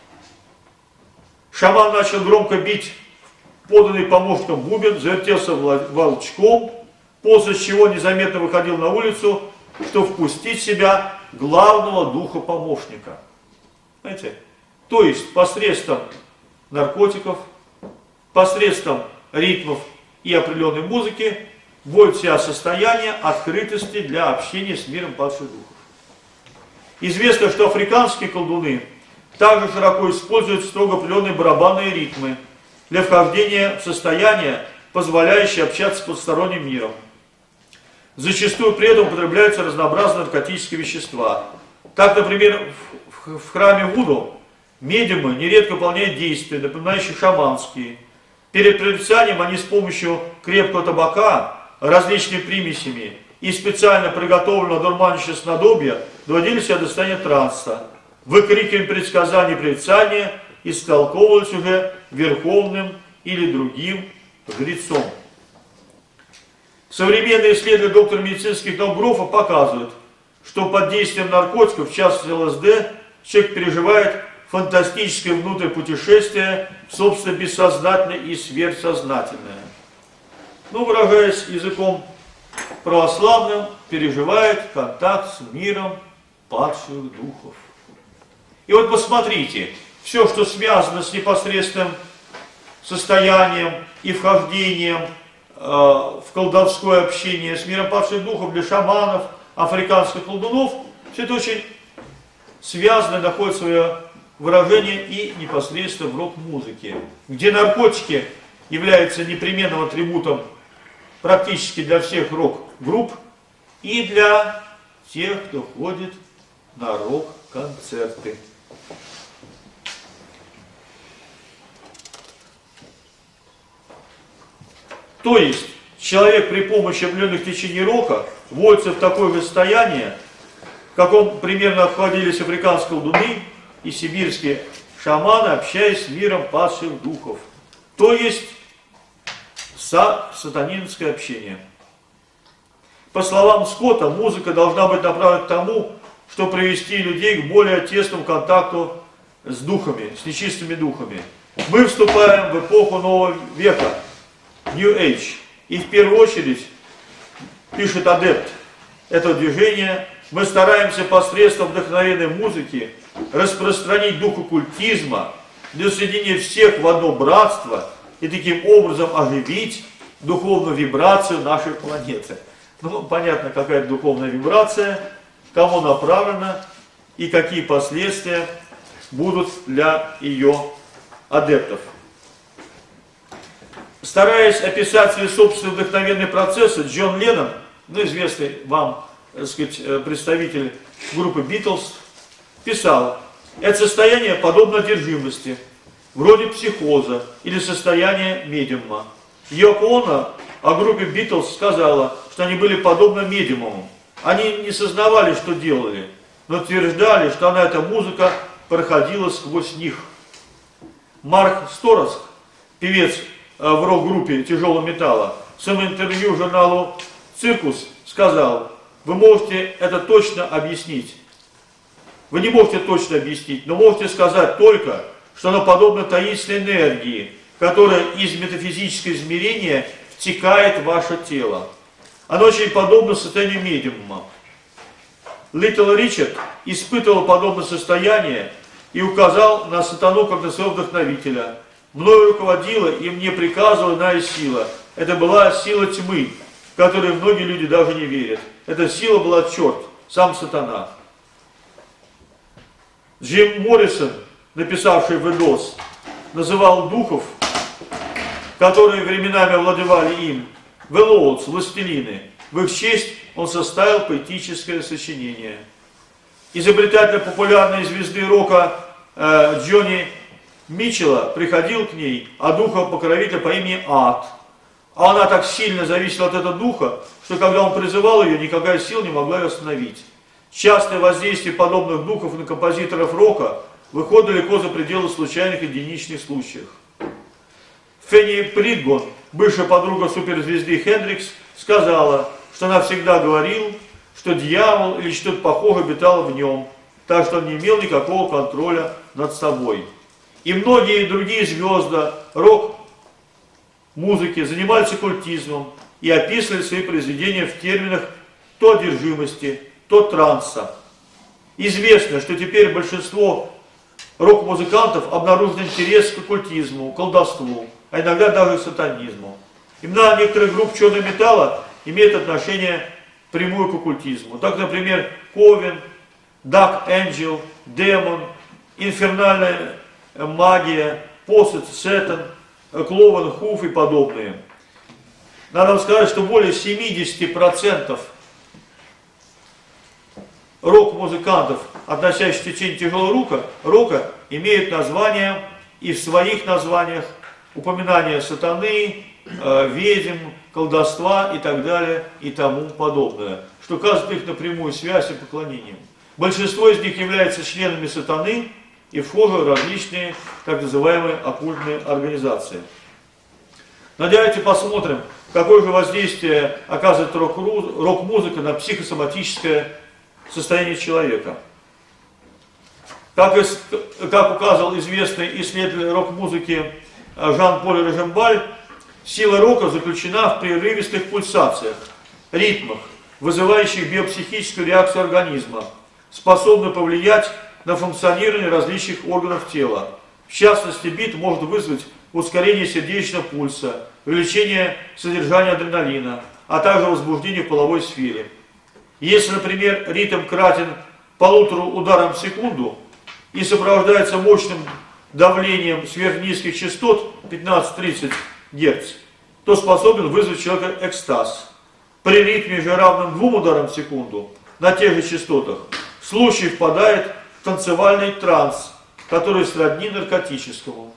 Шаман начал громко бить поданный помощником бубен, завертелся волчком, после чего незаметно выходил на улицу, чтобы впустить в себя главного духа-помощника. Знаете? То есть посредством наркотиков, посредством ритмов и определенной музыки вводит в себя состояние открытости для общения с миром падших духов. Известно, что африканские колдуны также широко используют строго определенные барабанные ритмы для вхождения в состояние, позволяющее общаться с потусторонним миром. Зачастую при этом употребляются разнообразные наркотические вещества. Так, например, в храме Вуду медиумы нередко выполняют действия, напоминающие шаманские. Перед прорицанием они с помощью крепкого табака, различными примесями и специально приготовленного дурманящего снадобья доводили себя до состояния транса. Выкрикиваем предсказания и прорицания истолковывались уже верховным или другим жрецом. Современные исследования доктора медицинских наук Грофа показывают, что под действием наркотиков, в частности ЛСД, человек переживает фантастическое внутреннее путешествие в собственно бессознательное и сверхсознательное. Ну, выражаясь языком православным, переживает контакт с миром падших духов. И вот посмотрите, все, что связано с непосредственным состоянием и вхождением в колдовское общение с миром падших духов для шаманов, африканских колдунов, все это очень связано, находит свое выражение и непосредственно в рок-музыке, где наркотики являются непременным атрибутом практически для всех рок-групп и для тех, кто ходит на рок-концерты. То есть человек при помощи определенных течений рока вводится в такое же состояние, в каком примерно находились африканские колдуны и сибирские шаманы, общаясь с миром падших духов. То есть сатанинское общение. По словам Скотта, музыка должна быть направлена к тому, чтобы привести людей к более тесному контакту с духами, с нечистыми духами. Мы вступаем в эпоху нового века, New Age. И в первую очередь, пишет адепт этого движения, мы стараемся посредством вдохновенной музыки распространить дух оккультизма для соединения всех в одно братство и таким образом оживить духовную вибрацию нашей планеты. Ну, понятно, какая духовная вибрация, кому направлена и какие последствия будут для ее адептов. Стараясь описать свои собственные вдохновенные процессы, Джон Леннон, ну, известный вам, так сказать, представитель группы Битлз, писал: это состояние подобно одержимости, вроде психоза или состояния медиума. Йоко Оно о группе Битлз сказала, что они были подобны медиумам. Они не сознавали, что делали, но утверждали, что она, эта музыка, проходила сквозь них. Марк Сторос, певец в рок-группе тяжелого металла, в своем интервью журналу «Циркус» сказал: вы можете это точно объяснить. Вы не можете точно объяснить, но можете сказать только, что оно подобно таинственной энергии, которая из метафизического измерения втекает в ваше тело. Оно очень подобно состоянию медиума. Литл Ричард испытывал подобное состояние и указал на сатану как на своего вдохновителя. Мною руководила и мне приказывала иная сила. Это была сила тьмы, в которой многие люди даже не верят. Эта сила была черт, сам сатана. Джим Моррисон, написавший «Ведос», называл духов, которые временами овладевали им, «велоудс», властелины. В их честь он составил поэтическое сочинение. Изобретатель популярной звезды рока Джонни Митчелла приходил к ней, а духа покровителя по имени Ад. А она так сильно зависела от этого духа, что когда он призывал ее, никакая сила не могла ее остановить. Частое воздействие подобных духов на композиторов рока выходит далеко за пределы случайных единичных случаев. Фенни Придгон, бывшая подруга суперзвезды Хендрикс, сказала, что она всегда говорила, что дьявол или что-то похожее обитало в нем, так что он не имел никакого контроля над собой. И многие другие звезды рок-музыки занимались оккультизмом и описывали свои произведения в терминах то одержимости, то транса. Известно, что теперь большинство рок-музыкантов обнаружили интерес к оккультизму, колдовству, а иногда даже к сатанизму. Имена некоторых групп черного металла имеют отношение прямую к оккультизму. Так, например, Ковен, Dark Angel, Демон, Инфернальная магия, Посет, Сатан, Кловен, Хуф и подобные. Надо вам сказать, что более 70% рок-музыкантов, относящихся к течению тяжелого рока, имеют название и в своих названиях упоминания сатаны, ведьм, колдовства и так далее и тому подобное, что указывает их на прямую связь и поклонение. Большинство из них являются членами сатаны и вхожи в различные так называемые оккультные организации. Но давайте посмотрим, какое же воздействие оказывает рок-музыка на психосоматическое состояние человека. Как указал известный исследователь рок-музыки Жан-Поль Рожембаль, сила рока заключена в прерывистых пульсациях, ритмах, вызывающих биопсихическую реакцию организма, способную повлиять на функционирование различных органов тела. В частности, бит может вызвать ускорение сердечного пульса, увеличение содержания адреналина, а также возбуждение в половой сфере. Если, например, ритм кратен 1,5 ударом в секунду и сопровождается мощным давлением сверхнизких частот 15-30 Гц, то способен вызвать у человека экстаз. При ритме же равном 2 ударам в секунду на тех же частотах случай впадает в танцевальный транс, который сродни наркотическому.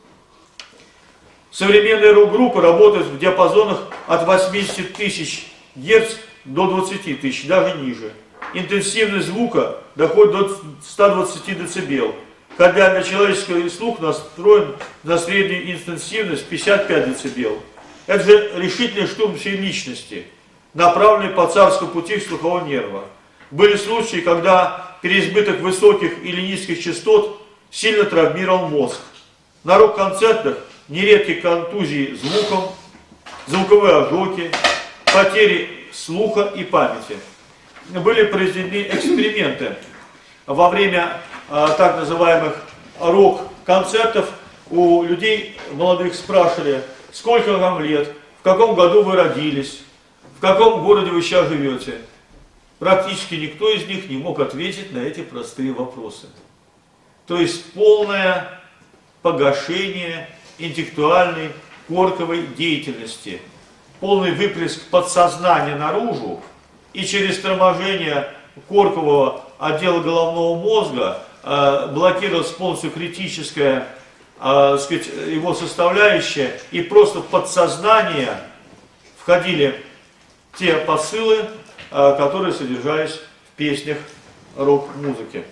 Современные рок-группы работают в диапазонах от 80 тысяч Гц до 20 тысяч, даже ниже. Интенсивность звука доходит до 120 дБ, когда для человеческого слуха настроен на среднюю интенсивность 55 дБ. Это же решительный штурм всей личности, направленный по царскому пути слухового нерва. Были случаи, когда переизбыток высоких или низких частот сильно травмировал мозг. На рок-концертах нередки контузии звуком, звуковые ожоги, потери слуха и памяти. Были произведены эксперименты во время так называемых рок-концертов. У людей молодых спрашивали, сколько вам лет, в каком году вы родились, в каком городе вы сейчас живете. Практически никто из них не мог ответить на эти простые вопросы. То есть полное погашение интеллектуальной корковой деятельности, полный выплеск подсознания наружу, и через торможение коркового отдела головного мозга блокировалась полностью критическая его составляющая, и просто в подсознание входили те посылы, которые содержались в песнях рок-музыки.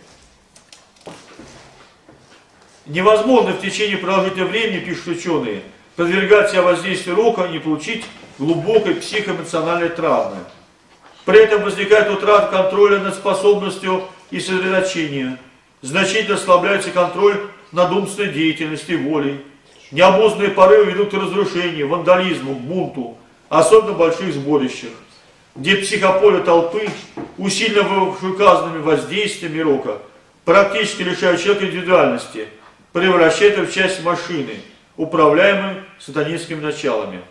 Невозможно в течение продолжительного времени, пишут ученые, подвергать себя воздействию рока и не получить глубокой психоэмоциональной травмы. При этом возникает утрата контроля над способностью и сосредоточения. Значительно ослабляется контроль над умственной деятельностью и волей. Необузданные порывы ведут к разрушению, вандализму, бунту, особенно в больших сборищах, где психополе толпы, усиленно вышеуказанными воздействиями рока, практически лишают человека индивидуальности, превращает его в часть машины, управляемой сатанинскими началами.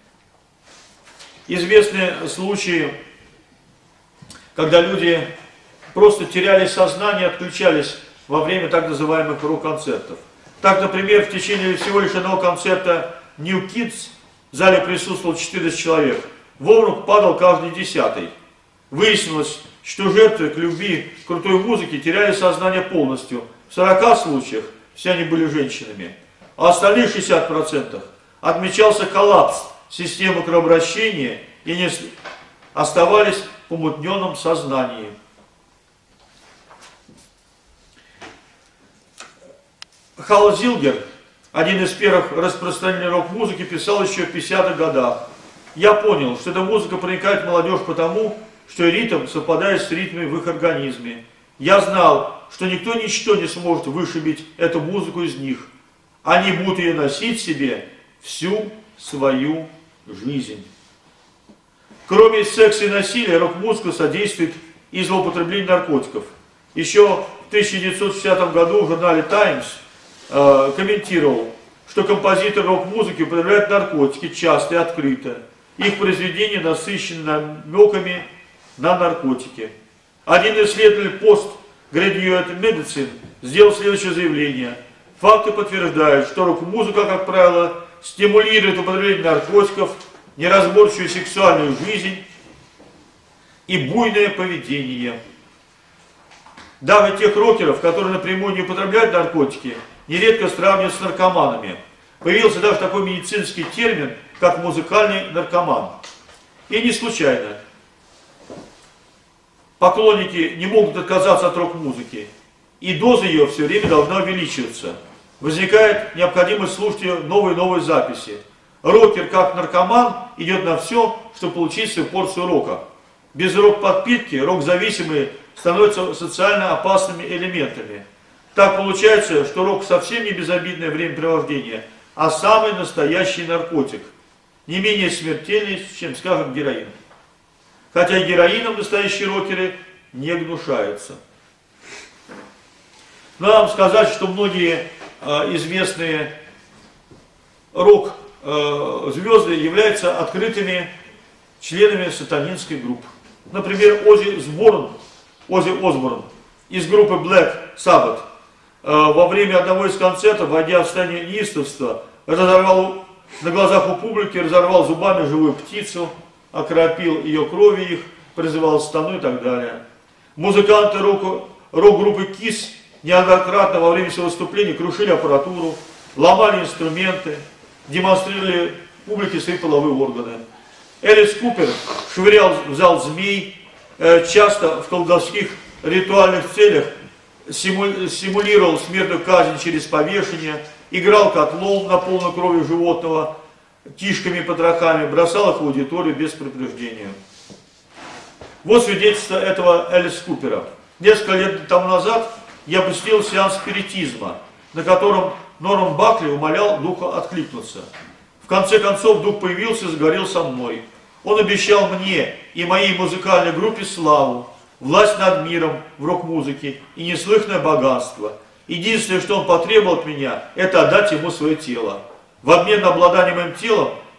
Известны случаи, когда люди просто теряли сознание, отключались во время так называемых рок-концертов. Так, например, в течение всего лишь одного концерта New Kids в зале присутствовало 14 человек. В обморок падал каждый 10-й. Выяснилось, что жертвы к любви к крутой музыке теряли сознание полностью. В 40 случаях все они были женщинами. А остальных 60% отмечался коллапс системы кровообращения, и они оставались в помутненном сознании. Хал Зилгер, один из первых распространителей рок-музыки, писал еще в 50-х годах: «Я понял, что эта музыка проникает в молодежь потому, что ритм совпадает с ритмами в их организме. Я знал, что никто ничто не сможет вышибить эту музыку из них. Они будут ее носить в себе всю свою жизнь». Кроме секса и насилия, рок-музыка содействует и злоупотреблению наркотиков. Еще в 1960 году в журнале Times комментировал, что композиторы рок-музыки употребляют наркотики часто и открыто. Их произведения насыщены намеками на наркотики. Один исследователь Postgraduate Medicine сделал следующее заявление: факты подтверждают, что рок-музыка, как правило, стимулирует употребление наркотиков, неразборчивую сексуальную жизнь и буйное поведение. Даже тех рокеров, которые напрямую не употребляют наркотики, нередко сравнивают с наркоманами. Появился даже такой медицинский термин, как музыкальный наркоман. И не случайно. Поклонники не могут отказаться от рок-музыки, и доза ее все время должна увеличиваться. Возникает необходимость слушать ее новые и новые записи. Рокер, как наркоман, идет на все, чтобы получить свою порцию рока. Без рок-подпитки рок-зависимые становятся социально опасными элементами. Так получается, что рок совсем не безобидное времяпрепровождение, а самый настоящий наркотик. Не менее смертельный, чем, скажем, героин. Хотя героином настоящие рокеры не гнушаются. Надо вам сказать, что многие известные рок-звезды являются открытыми членами сатанинской группы. Например, Оззи Осборн из группы Black Sabbath во время одного из концертов, войдя в состояние неистовства, разорвал на глазах у публики, разорвал зубами живую птицу, окропил ее кровью их, призывал сатану и так далее. Музыканты рок-группы KISS неоднократно во время своего выступления крушили аппаратуру, ломали инструменты, демонстрировали публике свои половые органы. Элис Купер швырял в зал змей, часто в колдовских ритуальных целях симулировал смертную казнь через повешение, играл котлом, наполненный кровью животного, кишками и потрохами, бросал их в аудиторию без предупреждения. Вот свидетельство этого Элис Купера. Несколько лет тому назад я посетил сеанс спиритизма, на котором Норм Бакли умолял духа откликнуться. В конце концов дух появился и заговорил со мной. Он обещал мне и моей музыкальной группе славу, власть над миром в рок-музыке и неслыханное богатство. Единственное, что он потребовал от меня, это отдать ему свое тело. В обмен на обладание моим телом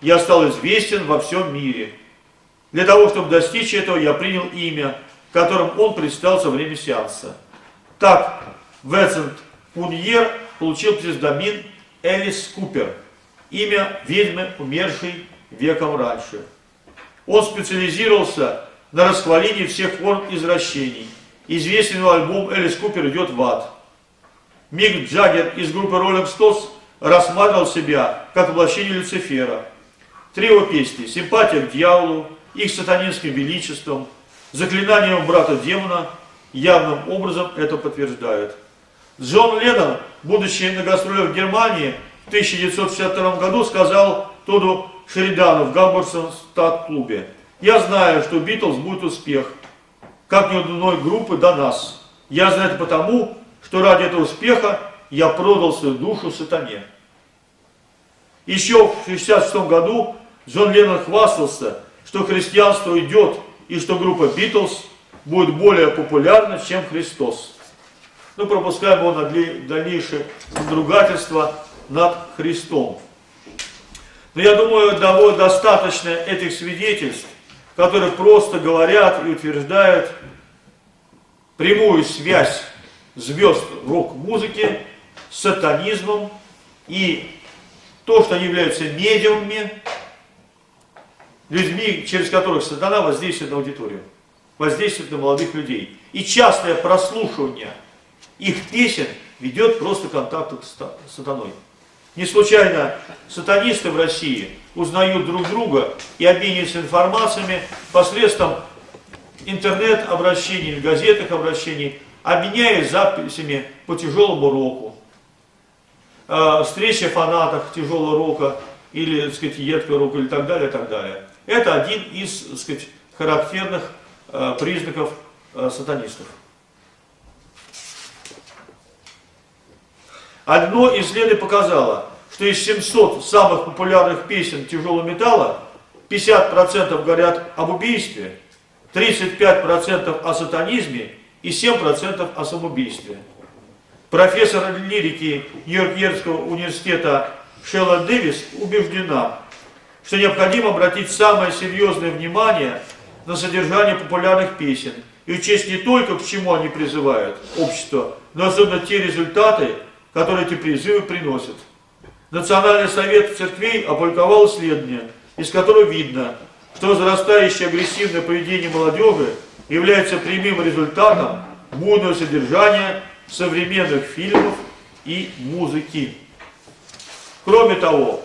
я стал известен во всем мире. Для того, чтобы достичь этого, я принял имя, которым он представился во время сеанса. Так, Венсент Пуньер получил псевдоним Элис Купер, имя ведьмы, умершей веком раньше. Он специализировался на расхвалении всех форм извращений. Известный его альбом «Элис Купер идет в ад». Мик Джаггер из группы Rolling Stones рассматривал себя как воплощение Люцифера. Три его песни «Симпатия к дьяволу», «Их сатанинским величеством», «Заклинание брата-демона» явным образом это подтверждают. Джон Леннон, будучи на гастролях в Германии, в 1962 году сказал Тодду Шеридану в Гамбургском стат-клубе: «Я знаю, что Битлз будет успех, как ни у одной группы до нас. Я знаю это потому, что ради этого успеха я продал свою душу сатане». Еще в 1966 году Джон Леннон хвастался, что христианство идет и что группа Битлз будет более популярна, чем Христос. Ну, пропускаем его на дальнейшее надругательство над Христом. Но я думаю, довольно достаточно этих свидетельств, которые просто говорят и утверждают прямую связь звезд рок-музыки с сатанизмом и то, что они являются медиумами, людьми, через которых сатана воздействует на аудиторию, воздействует на молодых людей. И частое прослушивание их песен ведет просто к контакту с сатаной. Не случайно сатанисты в России узнают друг друга и обмениваются информациями посредством интернет-обращений, газетных обращений, обменяясь записями по тяжелому року. Встреча фанатов тяжелого рока или, так сказать, едкого рока и так далее, и так далее. Это один из, так сказать, характерных признаков сатанистов. Одно исследование показало, что из 700 самых популярных песен тяжелого металла 50% говорят об убийстве, 35% о сатанизме и 7% о самоубийстве. Профессор лирики Нью-Йоркского университета Шелла Дэвис убеждена, что необходимо обратить самое серьезное внимание на содержание популярных песен и учесть не только, к чему они призывают общество, но особенно те результаты, которые эти призывы приносят. Национальный совет церквей опубликовал исследование, из которого видно, что возрастающее агрессивное поведение молодежи является прямым результатом буйного содержания современных фильмов и музыки. Кроме того,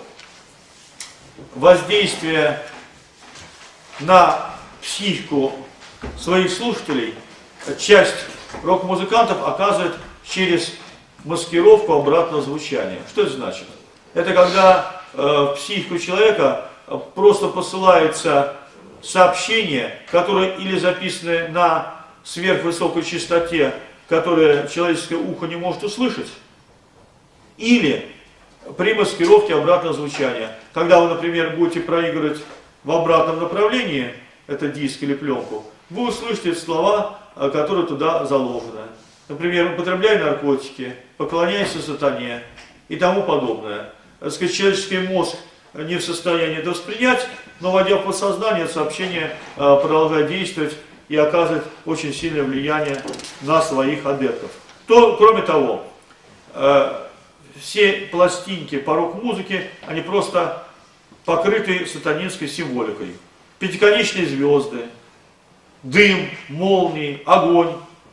воздействие на психику своих слушателей часть рок-музыкантов оказывает через маскировку обратного звучания. Что это значит? Это когда в психику человека просто посылается сообщение, которое или записано на сверхвысокой частоте, которое человеческое ухо не может услышать, или при маскировке обратного звучания. Когда вы, например, будете проигрывать в обратном направлении, это диск или пленку, вы услышите слова, которые туда заложены. Например, употребляя наркотики, поклоняйся сатане и тому подобное. Так сказать, человеческий мозг не в состоянии это воспринять, но войдя в подсознание, сообщение продолжает действовать и оказывает очень сильное влияние на своих адептов. Кроме того, все пластинки по рок-музыке, они просто покрыты сатанинской символикой. Пятиконечные звезды, дым, молнии, огонь.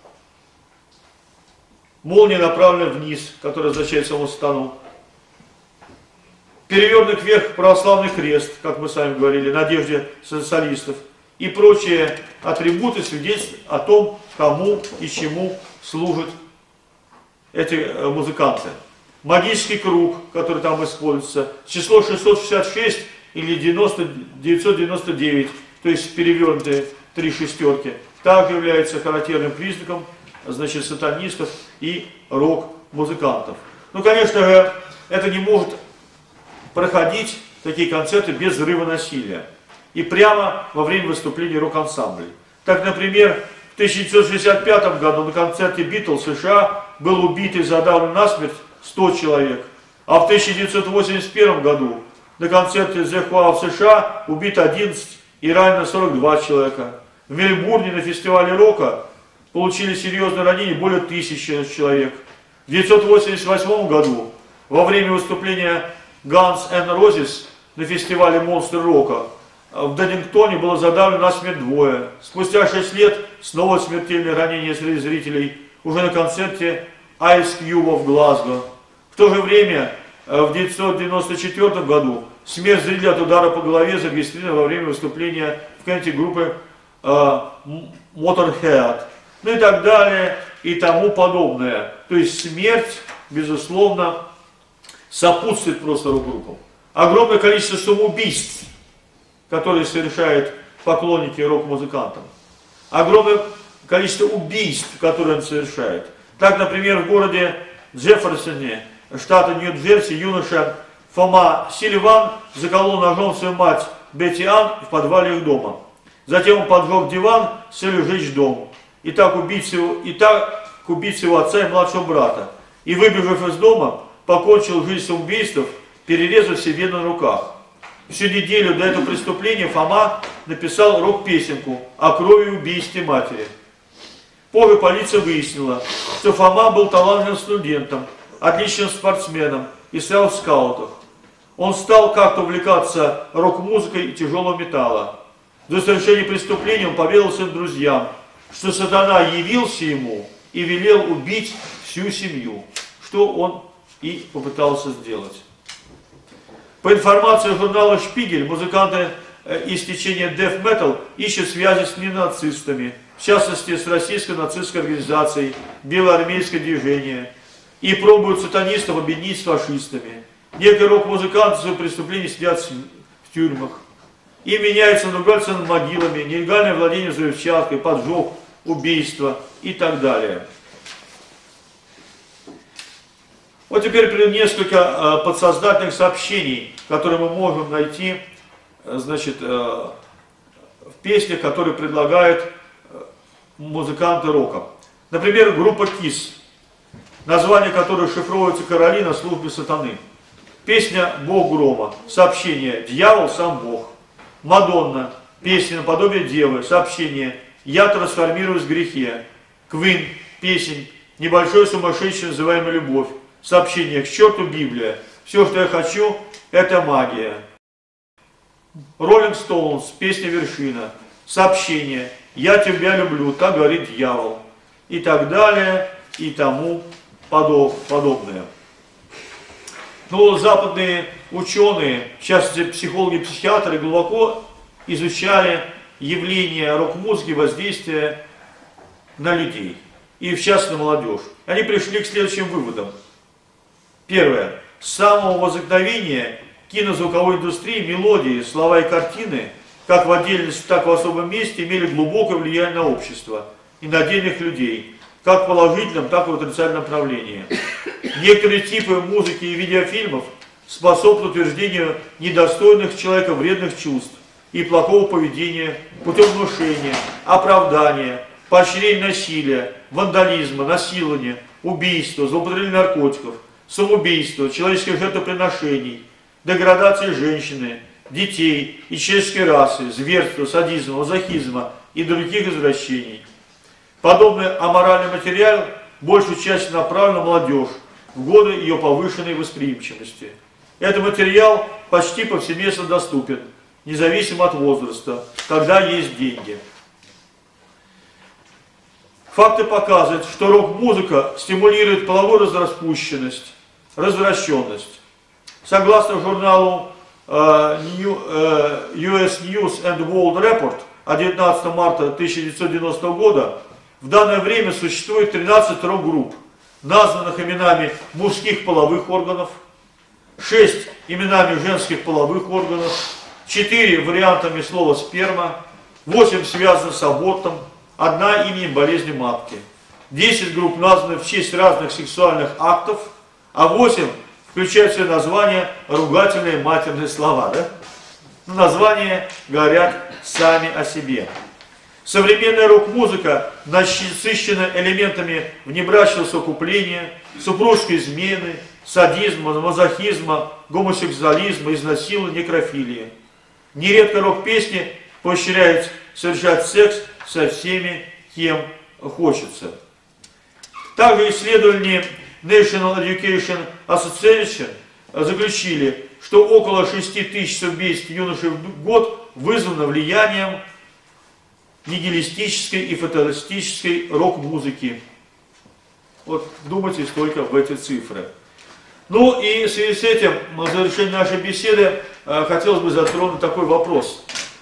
Молния направлена вниз, которая означает саму сатану. Перевернут вверх православный крест, как мы с вами говорили, на одежде солистов. И прочие атрибуты свидетельствуют о том, кому и чему служат эти музыканты. Магический круг, который там используется, число 666 или 999, то есть перевернутые 3 шестерки, также является характерным признаком, значит, сатанистов и рок-музыкантов. Ну, конечно же, это не может проходить, такие концерты, без взрыва насилия. И прямо во время выступлений рок-ансамблей. Так, например, в 1965 году на концерте Битлз в США был убит и задавлен насмерть 100 человек. А в 1981 году на концерте The Who в США убито 11 и ранено 42 человека. В Мельбурне на фестивале рока получили серьезные ранения более 1000 человек. В 1988 году во время выступления Guns N' Roses на фестивале Monster Rock'а в Дэдингтоне было задавлено насмерть 2. Спустя 6 лет снова смертельное ранение среди зрителей уже на концерте Ice Cube в Глазго. В то же время в 1994 году смерть зрителя от удара по голове зарегистрирована во время выступления в концерте группы Motorhead. Ну и так далее и тому подобное. То есть смерть, безусловно, сопутствует просто рок-группам. Огромное количество самоубийств, которые совершают поклонники рок-музыкантам. Огромное количество убийств, которые он совершает. Так, например, в городе Джефферсоне, штата Нью-Джерси, юноша Фома Сильван заколол ножом свою мать Бетти Анн в подвале их дома. Затем он поджег диван с целью сжечь дом. И так убить его отца и младшего брата. И, выбежав из дома, покончил жизнь самоубийством, перерезав себе на руках. Всю неделю до этого преступления Фома написал рок-песенку о крови и убийстве матери. Позже полиция выяснила, что Фома был талантливым студентом, отличным спортсменом и стоял в скаутах. Он стал как-то увлекаться рок-музыкой и тяжелого металла. До совершения преступления он поведал своим друзьям, что сатана явился ему и велел убить всю семью, что он и попытался сделать. По информации журнала «Шпигель», музыканты из течения Death Metal ищут связи с ненацистами, в частности с российской нацистской организацией «Белоармейское движение», и пробуют сатанистов объединить с фашистами. Некоторые рок-музыканты за преступления сидят в тюрьмах. Им меняются надругательства над могилами, нелегальное владение взрывчаткой, поджог, убийство и так далее. Вот теперь несколько подсознательных сообщений, которые мы можем найти, значит, в песнях, которые предлагают музыканты рока. Например, группа KISS, название которой шифровывается «Короли на службе сатаны». Песня «Бог грома», сообщение «Дьявол сам Бог». Мадонна, песня «Наподобие девы», сообщение «Я трансформируюсь в грехе». Квин, песень «Небольшой сумасшедший, называемый любовь». Сообщение «К черту Библия». Все, что я хочу, это магия. Роллинг Стоунс, песня «Вершина». Сообщение «Я тебя люблю», так говорит дьявол. И так далее, и тому подобное. Но западные ученые, в частности психологи и психиатры, глубоко изучали явление рок-музыки, воздействия на людей, и в частности на молодежь. Они пришли к следующим выводам. Первое. С самого возникновения кинозвуковой индустрии мелодии, слова и картины, как в отдельности, так и в особом месте, имели глубокое влияние на общество и на отдельных людей, как в положительном, так и в отрицательном направлении. Некоторые типы музыки и видеофильмов способны утверждению недостойных человека вредных чувств и плохого поведения путем внушения, оправдания, поощрения насилия, вандализма, насилования, убийства, злоупотребления наркотиков, самоубийства, человеческих жертвоприношений, деградации женщины, детей и человеческой расы, зверства, садизма, мазохизма и других извращений. Подобный аморальный материал большую часть направлен на молодежь в годы ее повышенной восприимчивости. Этот материал почти повсеместно доступен, независимо от возраста, когда есть деньги. Факты показывают, что рок-музыка стимулирует половую распущенность, развращенность. Согласно журналу US News and World Report от 19 марта 1990 года, в данное время существует 13 рок-групп, названных именами мужских половых органов, 6 именами женских половых органов, 4 вариантами слова сперма, 8 связаны с абортом, 1 именем болезни матки. 10 групп названы в честь разных сексуальных актов, а 8 включают в свое название ругательные матерные слова. Да? Названия говорят сами о себе. Современная рок-музыка насыщена элементами внебрачного совокупления, супружеской измены, садизма, мазохизма, гомосексуализма, изнасилования, некрофилии. Нередко рок-песни поощряют совершать секс со всеми, кем хочется. Также исследования National Education Association заключили, что около 6 тысяч убийств юношей в год вызвано влиянием нигилистической и фаталистической рок-музыки. Вот вдумайтесь только в эти цифры. Ну и в связи с этим, в завершении нашей беседы, хотелось бы затронуть такой вопрос.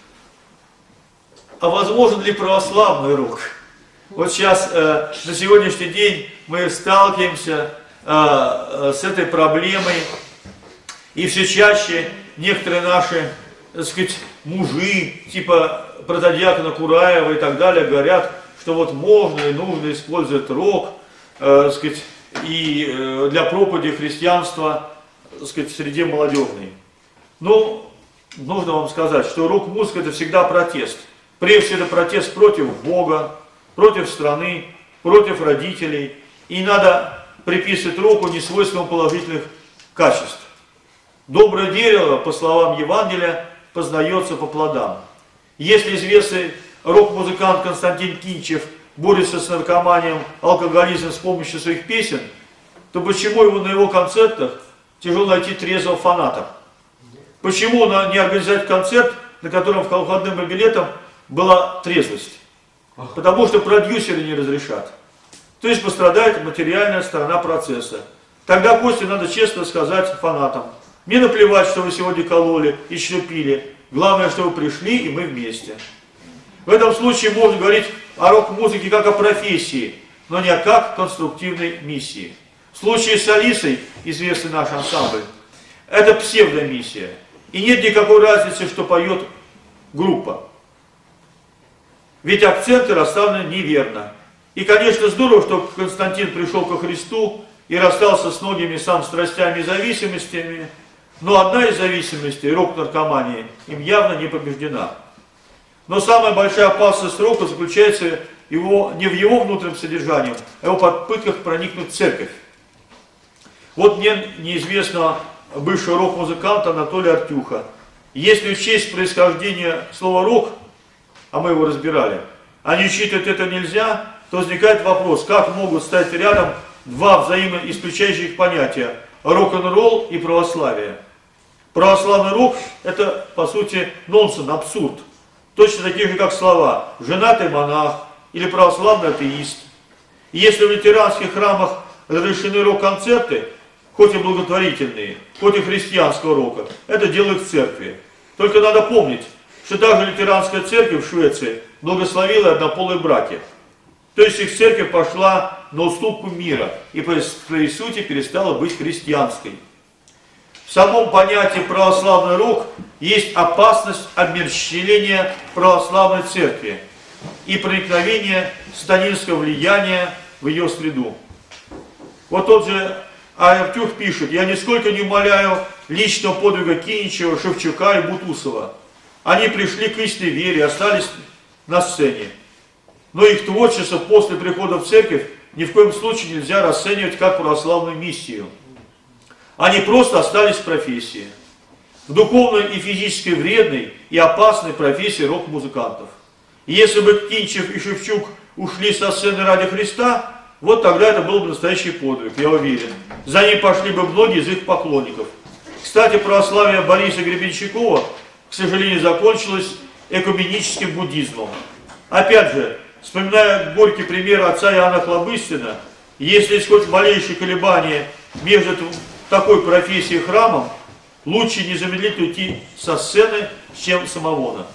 А возможен ли православный рок? Вот сейчас, на сегодняшний день, мы сталкиваемся с этой проблемой, и все чаще некоторые наши, так сказать, мужи, типа протодиакона Кураева и так далее, говорят, что вот можно и нужно использовать рок, так сказать, и для проповеди христианства, так сказать, в среде молодежной. Ну, нужно вам сказать, что рок-музыка — это всегда протест. Прежде всего, это протест против Бога, против страны, против родителей. И надо приписывать року несвойственным положительных качеств. Доброе дерево, по словам Евангелия, познается по плодам. Если известный рок-музыкант Константин Кинчев борется с наркоманией, алкоголизмом с помощью своих песен, то почему на его концертах тяжело найти трезвого фаната? Почему не организовать концерт, на котором входным билетом была трезвость? Потому что продюсеры не разрешат. То есть пострадает материальная сторона процесса. Тогда Косте надо честно сказать фанатам: мне наплевать, что вы сегодня кололи и что пили. Главное, что вы пришли, и мы вместе. В этом случае можно говорить о рок-музыке как о профессии, но не как о конструктивной миссии. В случае с Алисой, известный наш ансамбль, это псевдомиссия. И нет никакой разницы, что поет группа. Ведь акценты расставлены неверно. И, конечно, здорово, что Константин пришел ко Христу и расстался с многими сам страстями и зависимостями, но одна из зависимостей, рок-наркомания, им явно не побеждена. Но самая большая опасность рока заключается не в его внутреннем содержании, а в его попытках проникнуть в церковь. Вот мне неизвестного бывшего рок-музыканта Анатолия Артюха. Если учесть происхождение слова «рок», а мы его разбирали, а не учитывать это нельзя, то возникает вопрос, как могут стать рядом два взаимоисключающих понятия – рок-н-ролл и православие. Православный рок – это, по сути, нонсенс, абсурд. Точно такие же, как слова «женатый монах» или «православный атеист». И если в лютеранских храмах разрешены рок-концерты, хоть и благотворительные, хоть и христианского рока, это делают в церкви. Только надо помнить, что также лютеранская церковь в Швеции благословила однополые браки. То есть их церковь пошла на уступку мира и по своей сути перестала быть христианской. В самом понятии православный рок есть опасность обмерщвления православной церкви и проникновения сатанинского влияния в ее среду. Вот тот же Артюх пишет: «Я нисколько не умаляю личного подвига Киничева, Шевчука и Бутусова. Они пришли к истинной вере и остались на сцене. Но их творчество после прихода в церковь ни в коем случае нельзя расценивать как православную миссию. Они просто остались в профессии. В духовной и физической вредной и опасной профессии рок-музыкантов. И если бы Кинчев и Шевчук ушли со сцены ради Христа, вот тогда это был бы настоящий подвиг, я уверен. За ним пошли бы многие из их поклонников. Кстати, православие Бориса Гребенщикова, к сожалению, закончилось экуменическим буддизмом. Опять же, вспоминая горький пример отца Иоанна Хлобыстина, если есть хоть малейшее колебание между такой профессией и храмом, лучше незамедлительно уйти со сцены, чем самовона.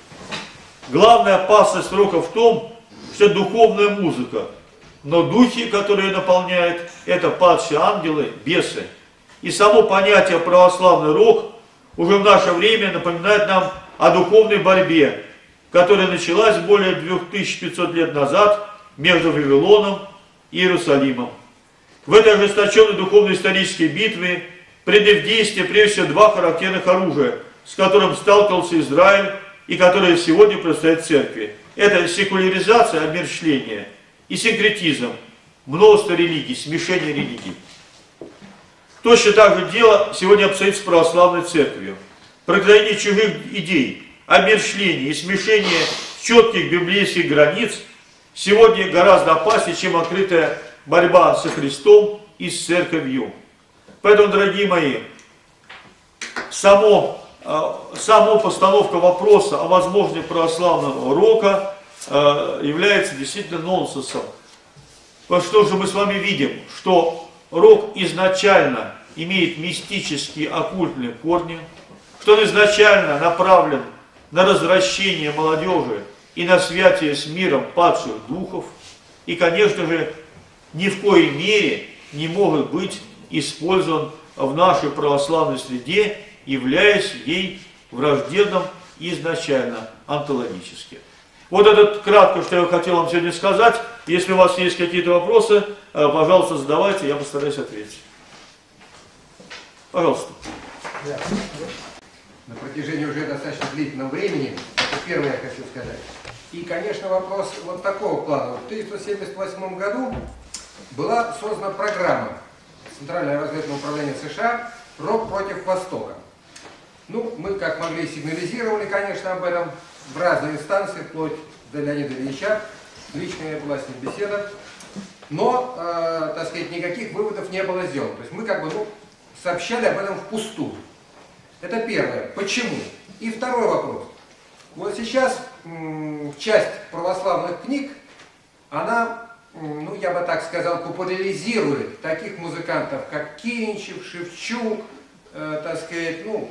Главная опасность рока в том, что это духовная музыка, но духи, которые ее наполняют, это падшие ангелы, бесы. И само понятие православный рок уже в наше время напоминает нам о духовной борьбе, которая началась более 2500 лет назад между Вавилоном и Иерусалимом. В этой ожесточенной духовно-исторической битве приняли в действие прежде всего два характерных оружия, с которым сталкивался Израиль и которые сегодня противостоят церкви. Это секуляризация, обмерщвление и синкретизм, множество религий, смешение религий. Точно так же дело сегодня обстоит с православной церковью. Преодоление чужих идей, обмерщвление и смешение четких библейских границ сегодня гораздо опаснее, чем открытая борьба со Христом и с церковью. Поэтому, дорогие мои, сама постановка вопроса о возможности православного рока является действительно нонсенсом. Потому что же мы с вами видим, что рок изначально имеет мистические оккультные корни, что он изначально направлен на развращение молодежи и на святие с миром падших духов, и, конечно же, ни в коей мере не может быть использован в нашей православной среде, являясь ей враждебным изначально онтологически. Вот это кратко, что я хотел вам сегодня сказать. Если у вас есть какие-то вопросы, пожалуйста, задавайте, я постараюсь ответить. Пожалуйста. Да. На протяжении уже достаточно длительного времени, это первое я хочу сказать. И, конечно, вопрос вот такого плана. В 1978 году была создана программа Центрального разведывательного управления США «Рок против Востока». Ну, мы как могли сигнализировали, конечно, об этом в разные инстанции, вплоть до Леонида Ильича. Личная была с ним беседа. Но, так сказать, никаких выводов не было сделано. То есть мы как бы сообщали об этом впустую. Это первое. Почему? И второй вопрос. Вот сейчас часть православных книг, она, ну я бы так сказал, популяризирует таких музыкантов, как Кинчев, Шевчук, так сказать, ну,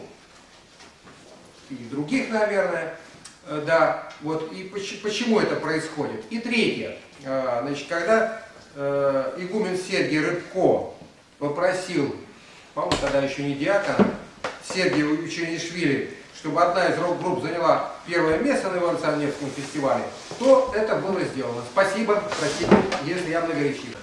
и других, наверное. Да, вот, и почему это происходит? И третье. Значит, когда игумен Сергий Рыбко попросил, по-моему, тогда еще не диакона, Сергия Ученишвили, чтобы одна из рок-групп заняла первое место на Ивано-Франковском фестивале, то это было сделано. Спасибо, простите, если я многоречив.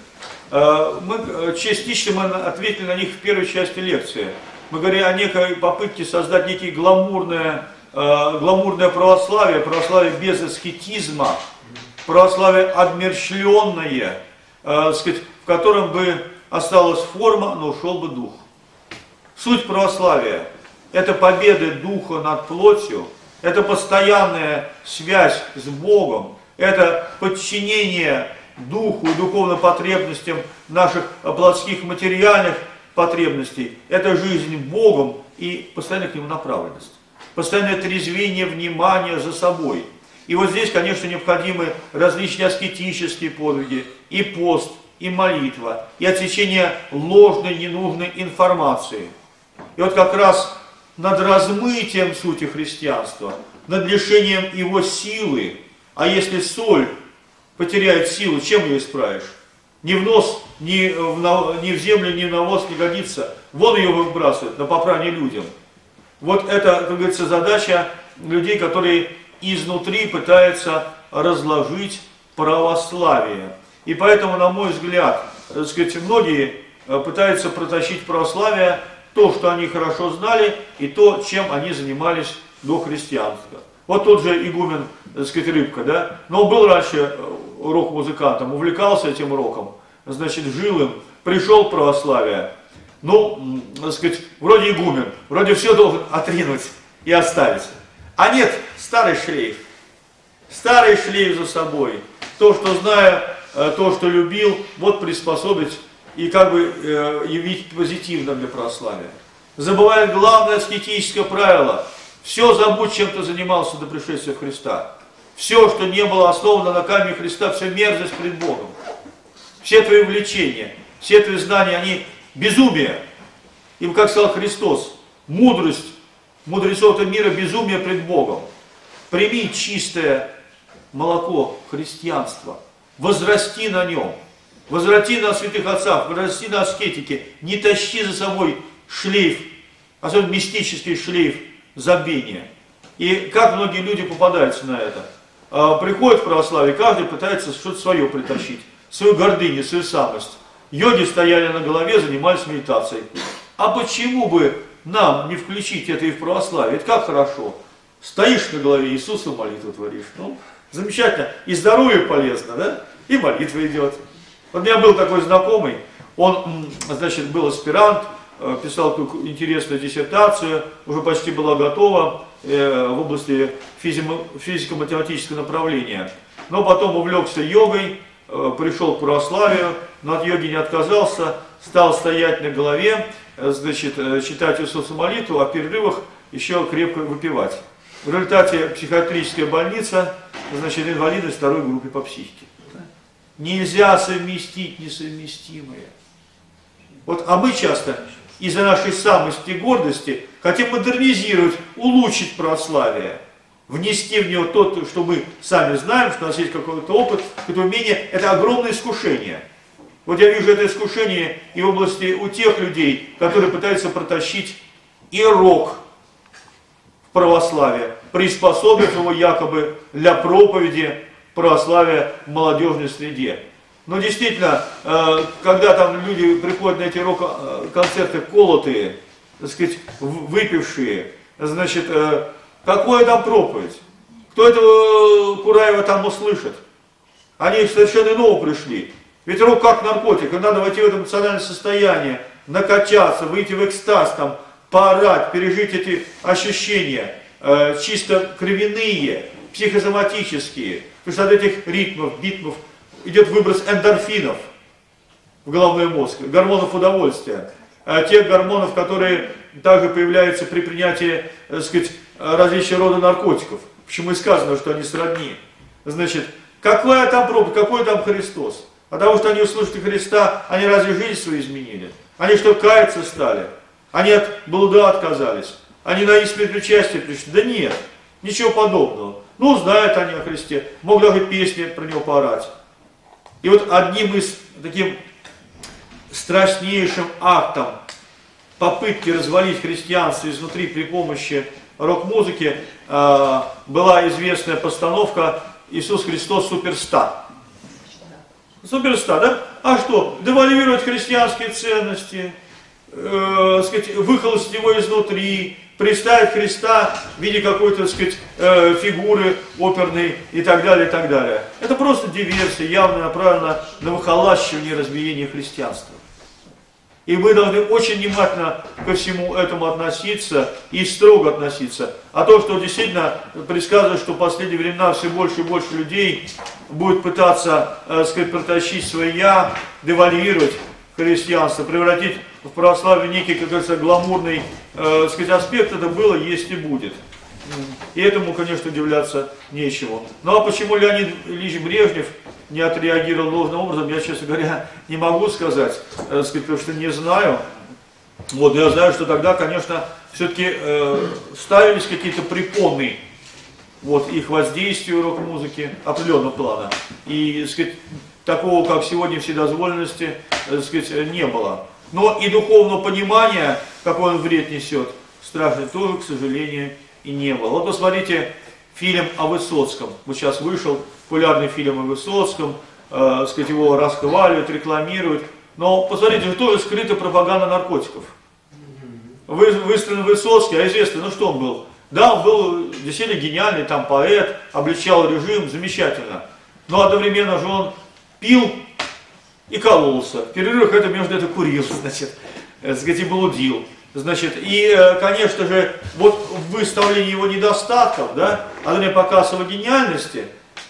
Частично мы ответили на них в первой части лекции. Мы говорили о некой попытке создать некие гламурное православие, православие без аскетизма, православие обмерщвленное, в котором бы осталась форма, но ушел бы дух. Суть православия – это победа духа над плотью, это постоянная связь с Богом, это подчинение духу и духовным потребностям наших плотских материальных потребностей, это жизнь Богом и постоянная к Нему направленность. Постоянное трезвение внимания за собой. И вот здесь, конечно, необходимы различные аскетические подвиги, и пост, и молитва, и отсечение ложной, ненужной информации. И вот как раз над размытием сути христианства, над лишением его силы, а если соль потеряет силу, чем ее исправишь? Ни в нос, ни в землю, ни в навоз не годится. Вон ее выбрасывают на попрание людям. Вот это, как говорится, задача людей, которые изнутри пытаются разложить православие. И поэтому, на мой взгляд, так сказать, многие пытаются протащить православие то, что они хорошо знали, и то, чем они занимались до христианства. Вот тот же игумен, так сказать, Рыбко, да? Но он был раньше рок-музыкантом, увлекался этим роком, значит, жил им, пришел в православие. Ну, так сказать, вроде игумен, вроде все должен отринуть и оставить. А нет, старый шлейф за собой. То, что знаю, то, что любил, вот приспособить и как бы явить позитивно для православия. Забывая главное аскетическое правило. Все забудь, чем ты занимался до пришествия Христа. Все, что не было основано на камне Христа, все мерзость пред Богом. Все твои увлечения, все твои знания, они безумие. Им, как сказал Христос, мудрость мудрецов этого мира, безумие пред Богом. Прими чистое молоко христианства, возрасти на нем, возрасти на святых отцах, возрасти на аскетике, не тащи за собой шлейф, особенно мистический шлейф забвения. И как многие люди попадаются на это? Приходят в православие, каждый пытается что-то свое притащить, свою гордыню, свою самость. Йоги стояли на голове, занимались медитацией. А почему бы нам не включить это и в православие? Это как хорошо. Стоишь на голове, Иисусу молитву творишь. Ну, замечательно. И здоровье полезно, да? И молитва идет. Вот у меня был такой знакомый, он, значит, был аспирант писал такую интересную диссертацию, уже почти была готова в области физико-математического направления. Но потом увлекся йогой, пришел к православию, но от йоги не отказался, стал стоять на голове, значит, читать Иисусу молитву, а в перерывах еще крепко выпивать. В результате психиатрическая больница, значит, инвалидность второй группы по психике. Нельзя совместить несовместимое. Вот, а мы часто из-за нашей самости и гордости хотим модернизировать, улучшить православие, внести в него то, что мы сами знаем, что у нас есть какой-то опыт, какое-то умение. Это огромное искушение. Вот я вижу это искушение и в области у тех людей, которые пытаются протащить ирок в православие, приспособив его якобы для проповеди православия в молодежной среде. Но действительно, когда там люди приходят на эти рок-концерты колотые, так сказать, выпившие, значит, какое там проповедь? Кто этого Кураева там услышит? Они совершенно иного пришли. Ведь рок как наркотик, надо войти в это эмоциональное состояние, накачаться, выйти в экстаз, там, поорать, пережить эти ощущения, чисто кровяные, психосоматические. Потому что от этих ритмов, битмов идет выброс эндорфинов в головной мозг, гормонов удовольствия. Тех гормонов, которые также появляются при принятии, так сказать, различного рода наркотиков. Почему и сказано, что они сродни. Значит, какая там проповедь, какой там Христос? Потому что они услышали Христа, они разве жизнь свою изменили? Они что, каяться стали? Они от блуда отказались? Они на исповедь причастия пришли? Да нет, ничего подобного. Ну, знают они о Христе, могут даже песни про него поорать. И вот одним из таким страшнейшим актом попытки развалить христианство изнутри при помощи рок-музыки была известная постановка «Иисус Христос суперстар». Суперстар, да? А что? Девальвировать христианские ценности, сказать, выхолостить его изнутри, представить Христа в виде какой-то, сказать, фигуры оперной и так далее, и так далее. Это просто диверсия, явно направлена на выхолащивание и разбиение христианства. И мы должны очень внимательно ко всему этому относиться и строго относиться. А то, что действительно предсказывает, что в последние времена все больше и больше людей будет пытаться, сказать, протащить свое «я», девальвировать христианство, превратить в православие некий, как говорится, гламурный, сказать, аспект, это было, есть и будет. И этому, конечно, удивляться нечего. Ну а почему Леонид Ильич Брежнев не отреагировал должным образом, я, честно говоря, не могу сказать, сказать, потому что не знаю. Вот, я знаю, что тогда, конечно, все-таки ставились какие-то препоны вот, их воздействию рок-музыки определенного плана. И, сказать, такого, как сегодня, вседозволенности, сказать, не было. Но и духовного понимания, какой он вред несет, страшный тоже, к сожалению, и не было. Вот посмотрите фильм о Высоцком. Вот сейчас вышел популярный фильм о Высоцком, сказать, его расхваливают, рекламируют. Но посмотрите, же тоже скрыта пропаганда наркотиков. Выстроен Высоцкий, а известно, ну что он был? Да, он был действительно гениальный там поэт, обличал режим, замечательно. Но одновременно же он пил и кололся. В перерывах это между это курил, значит, и блудил. Значит, и, конечно же, вот в выставлении его недостатков, да, а не показ его гениальности,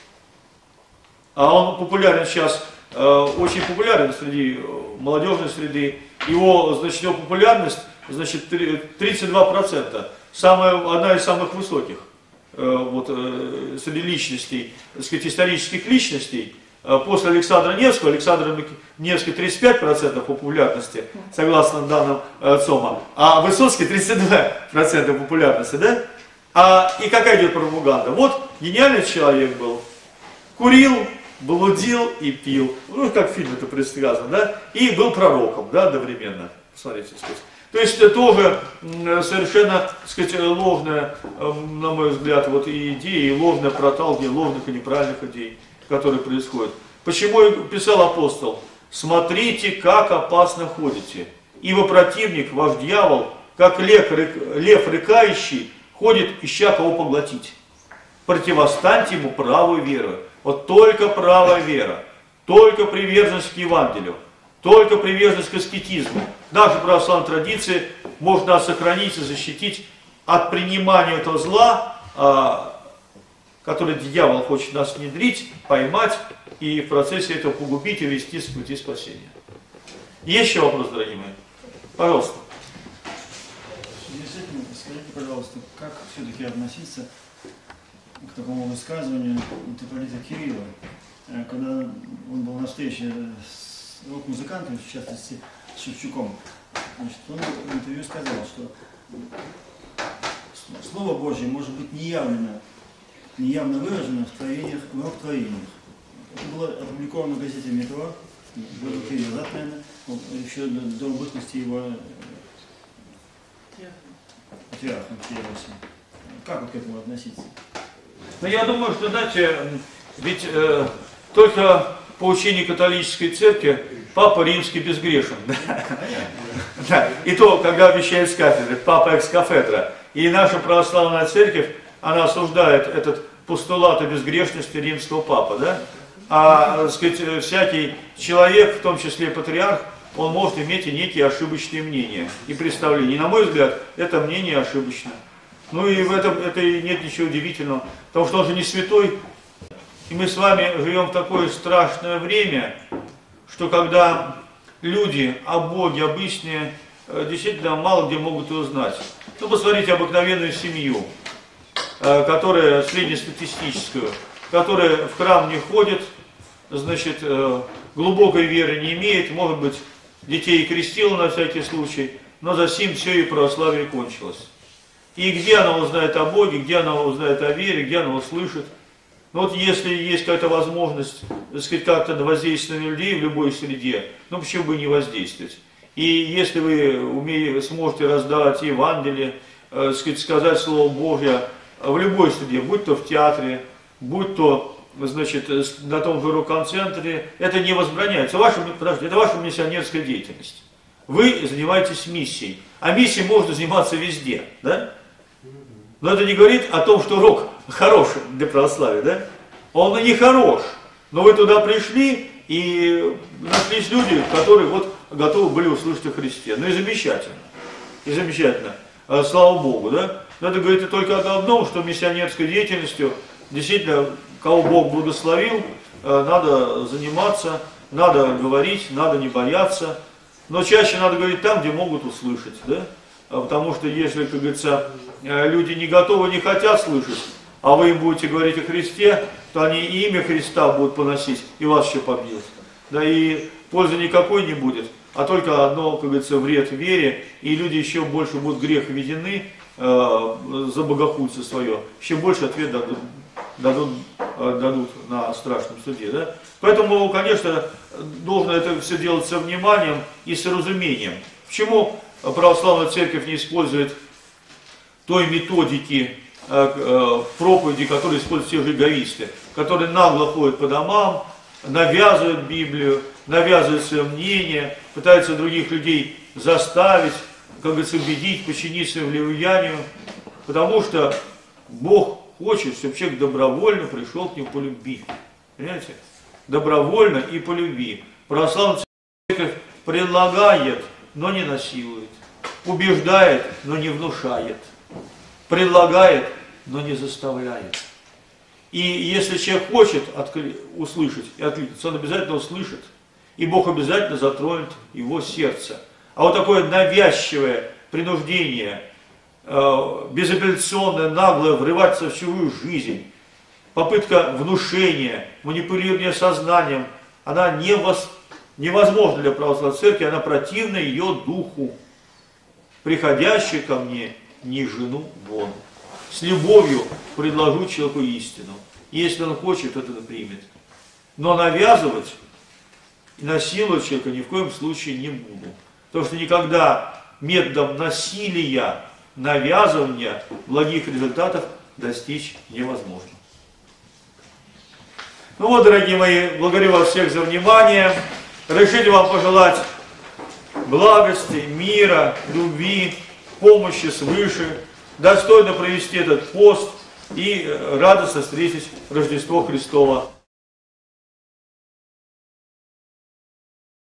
а он популярен сейчас, очень популярен среди молодежной среды, его, значит, его популярность, значит, 32%, одна из самых высоких, вот, среди личностей, так сказать, исторических личностей. После Александра Невского, Александр Невский 35% популярности, согласно данным ЦОМа, а Высоцкий 32% популярности, да? И какая идет пропаганда? Вот гениальный человек был, курил, блудил и пил, ну как в фильме это предсказано, да? И был пророком, да, одновременно, посмотрите, сказать. То есть это тоже совершенно, так сказать, ложная, на мой взгляд, вот и идея, и ложное проталкивание ложных и неправильных идей, которые происходят. Почему и писал апостол? Смотрите, как опасно ходите. Ибо противник, ваш дьявол, как лев рыкающий, ходит, ища кого поглотить. Противостаньте ему правую веру. Вот только правая вера, только приверженность к Евангелию, только приверженность к аскетизму. Наша православная традиция может нас сохранить и защитить от принимания этого зла, который дьявол хочет нас внедрить, поймать и в процессе этого погубить и вести с пути спасения. Есть еще вопрос, дорогие мои? Пожалуйста. Скажите, пожалуйста, как все-таки относиться к такому высказыванию митрополита Кирилла, когда он был на встрече с рок-музыкантами, в частности с Шевчуком. Значит, он в интервью сказал, что Слово Божье может быть неявно выражено в рок-творениях. Это было опубликовано в газете «Метро», году 3 назад, наверное, еще до бытности его патриархом всей Руси. Как вот к этому относиться? Ну, я думаю, что, знаете, ведь только по учению католической церкви Папа Римский безгрешен. Да. И то, когда вещает с кафедры, Папа экс-кафедра. И наша православная церковь, она осуждает этот постулат о безгрешности римского папы. Да? А, так сказать, всякий человек, в том числе патриарх, он может иметь и некие ошибочные мнения и представления. И, на мой взгляд, это мнение ошибочно. Ну и в этом это нет ничего удивительного, потому что он же не святой. И мы с вами живем в такое страшное время, что когда люди о Боге обычные действительно мало где могут его знать. Ну, посмотрите обыкновенную семью, которая среднестатистическую, которая в храм не ходит, значит, глубокой веры не имеет, может быть, детей крестила на всякий случай, но за сим все и православие кончилось. И где она узнает о Боге, где она узнает о вере, где она услышит. Но вот если есть какая-то возможность, так сказать, как-то воздействовать на людей в любой среде, ну почему бы не воздействовать? И если вы сможете раздавать Евангелие, так сказать Слово Божье в любой среде, будь то в театре, будь то, значит, на том же рок-концентре, это не возбраняется. Это ваша миссионерская деятельность. Вы занимаетесь миссией. А миссией можно заниматься везде, да? Но это не говорит о том, что рок хорош для православия, да? Он и не хорош. Но вы туда пришли, и нашлись люди, которые вот готовы были услышать о Христе. Ну и замечательно. И замечательно. Слава Богу, да? Но это говорит только о одном, что миссионерской деятельностью действительно, кого Бог благословил, надо заниматься, надо говорить, надо не бояться. Но чаще надо говорить там, где могут услышать, да? Потому что если, как говорится, люди не готовы, не хотят слышать, а вы им будете говорить о Христе, то они и имя Христа будут поносить, и вас еще побьют. Да и пользы никакой не будет, а только одно, как говорится, вред вере, и люди еще больше будут грех введены за богохульство свое, еще больше ответ дадут на страшном суде. Да? Поэтому, конечно, должно это все делать со вниманием и с разумением. Почему православная церковь не использует той методики проповеди, которые используют все же эгоисты, которые нагло ходят по домам, навязывают Библию, навязывают свое мнение, пытаются других людей заставить, как говорится, убедить, подчинить своему влиянию, потому что Бог хочет, чтобы человек добровольно пришел к нему по любви. Понимаете? Добровольно и по любви. Православная церковь предлагает, но не насилует. Убеждает, но не внушает. Предлагает, но не заставляет. И если человек хочет услышать и откликнуться, он обязательно услышит. И Бог обязательно затронет его сердце. А вот такое навязчивое принуждение, безапелляционное, наглое, врываться в чужую жизнь, попытка внушения, манипулирования сознанием, она невозможна для православной церкви, она противна ее духу. Приходящий ко мне, не жену вон. С любовью предложу человеку истину. Если он хочет, это примет. Но навязывать и насиловать человека ни в коем случае не буду. Потому что никогда методом насилия, навязывания благих результатов достичь невозможно. Ну вот, дорогие мои, благодарю вас всех за внимание. Разрешите вам пожелать благости, мира, любви, помощи свыше, достойно провести этот пост и радостно встретить Рождество Христово.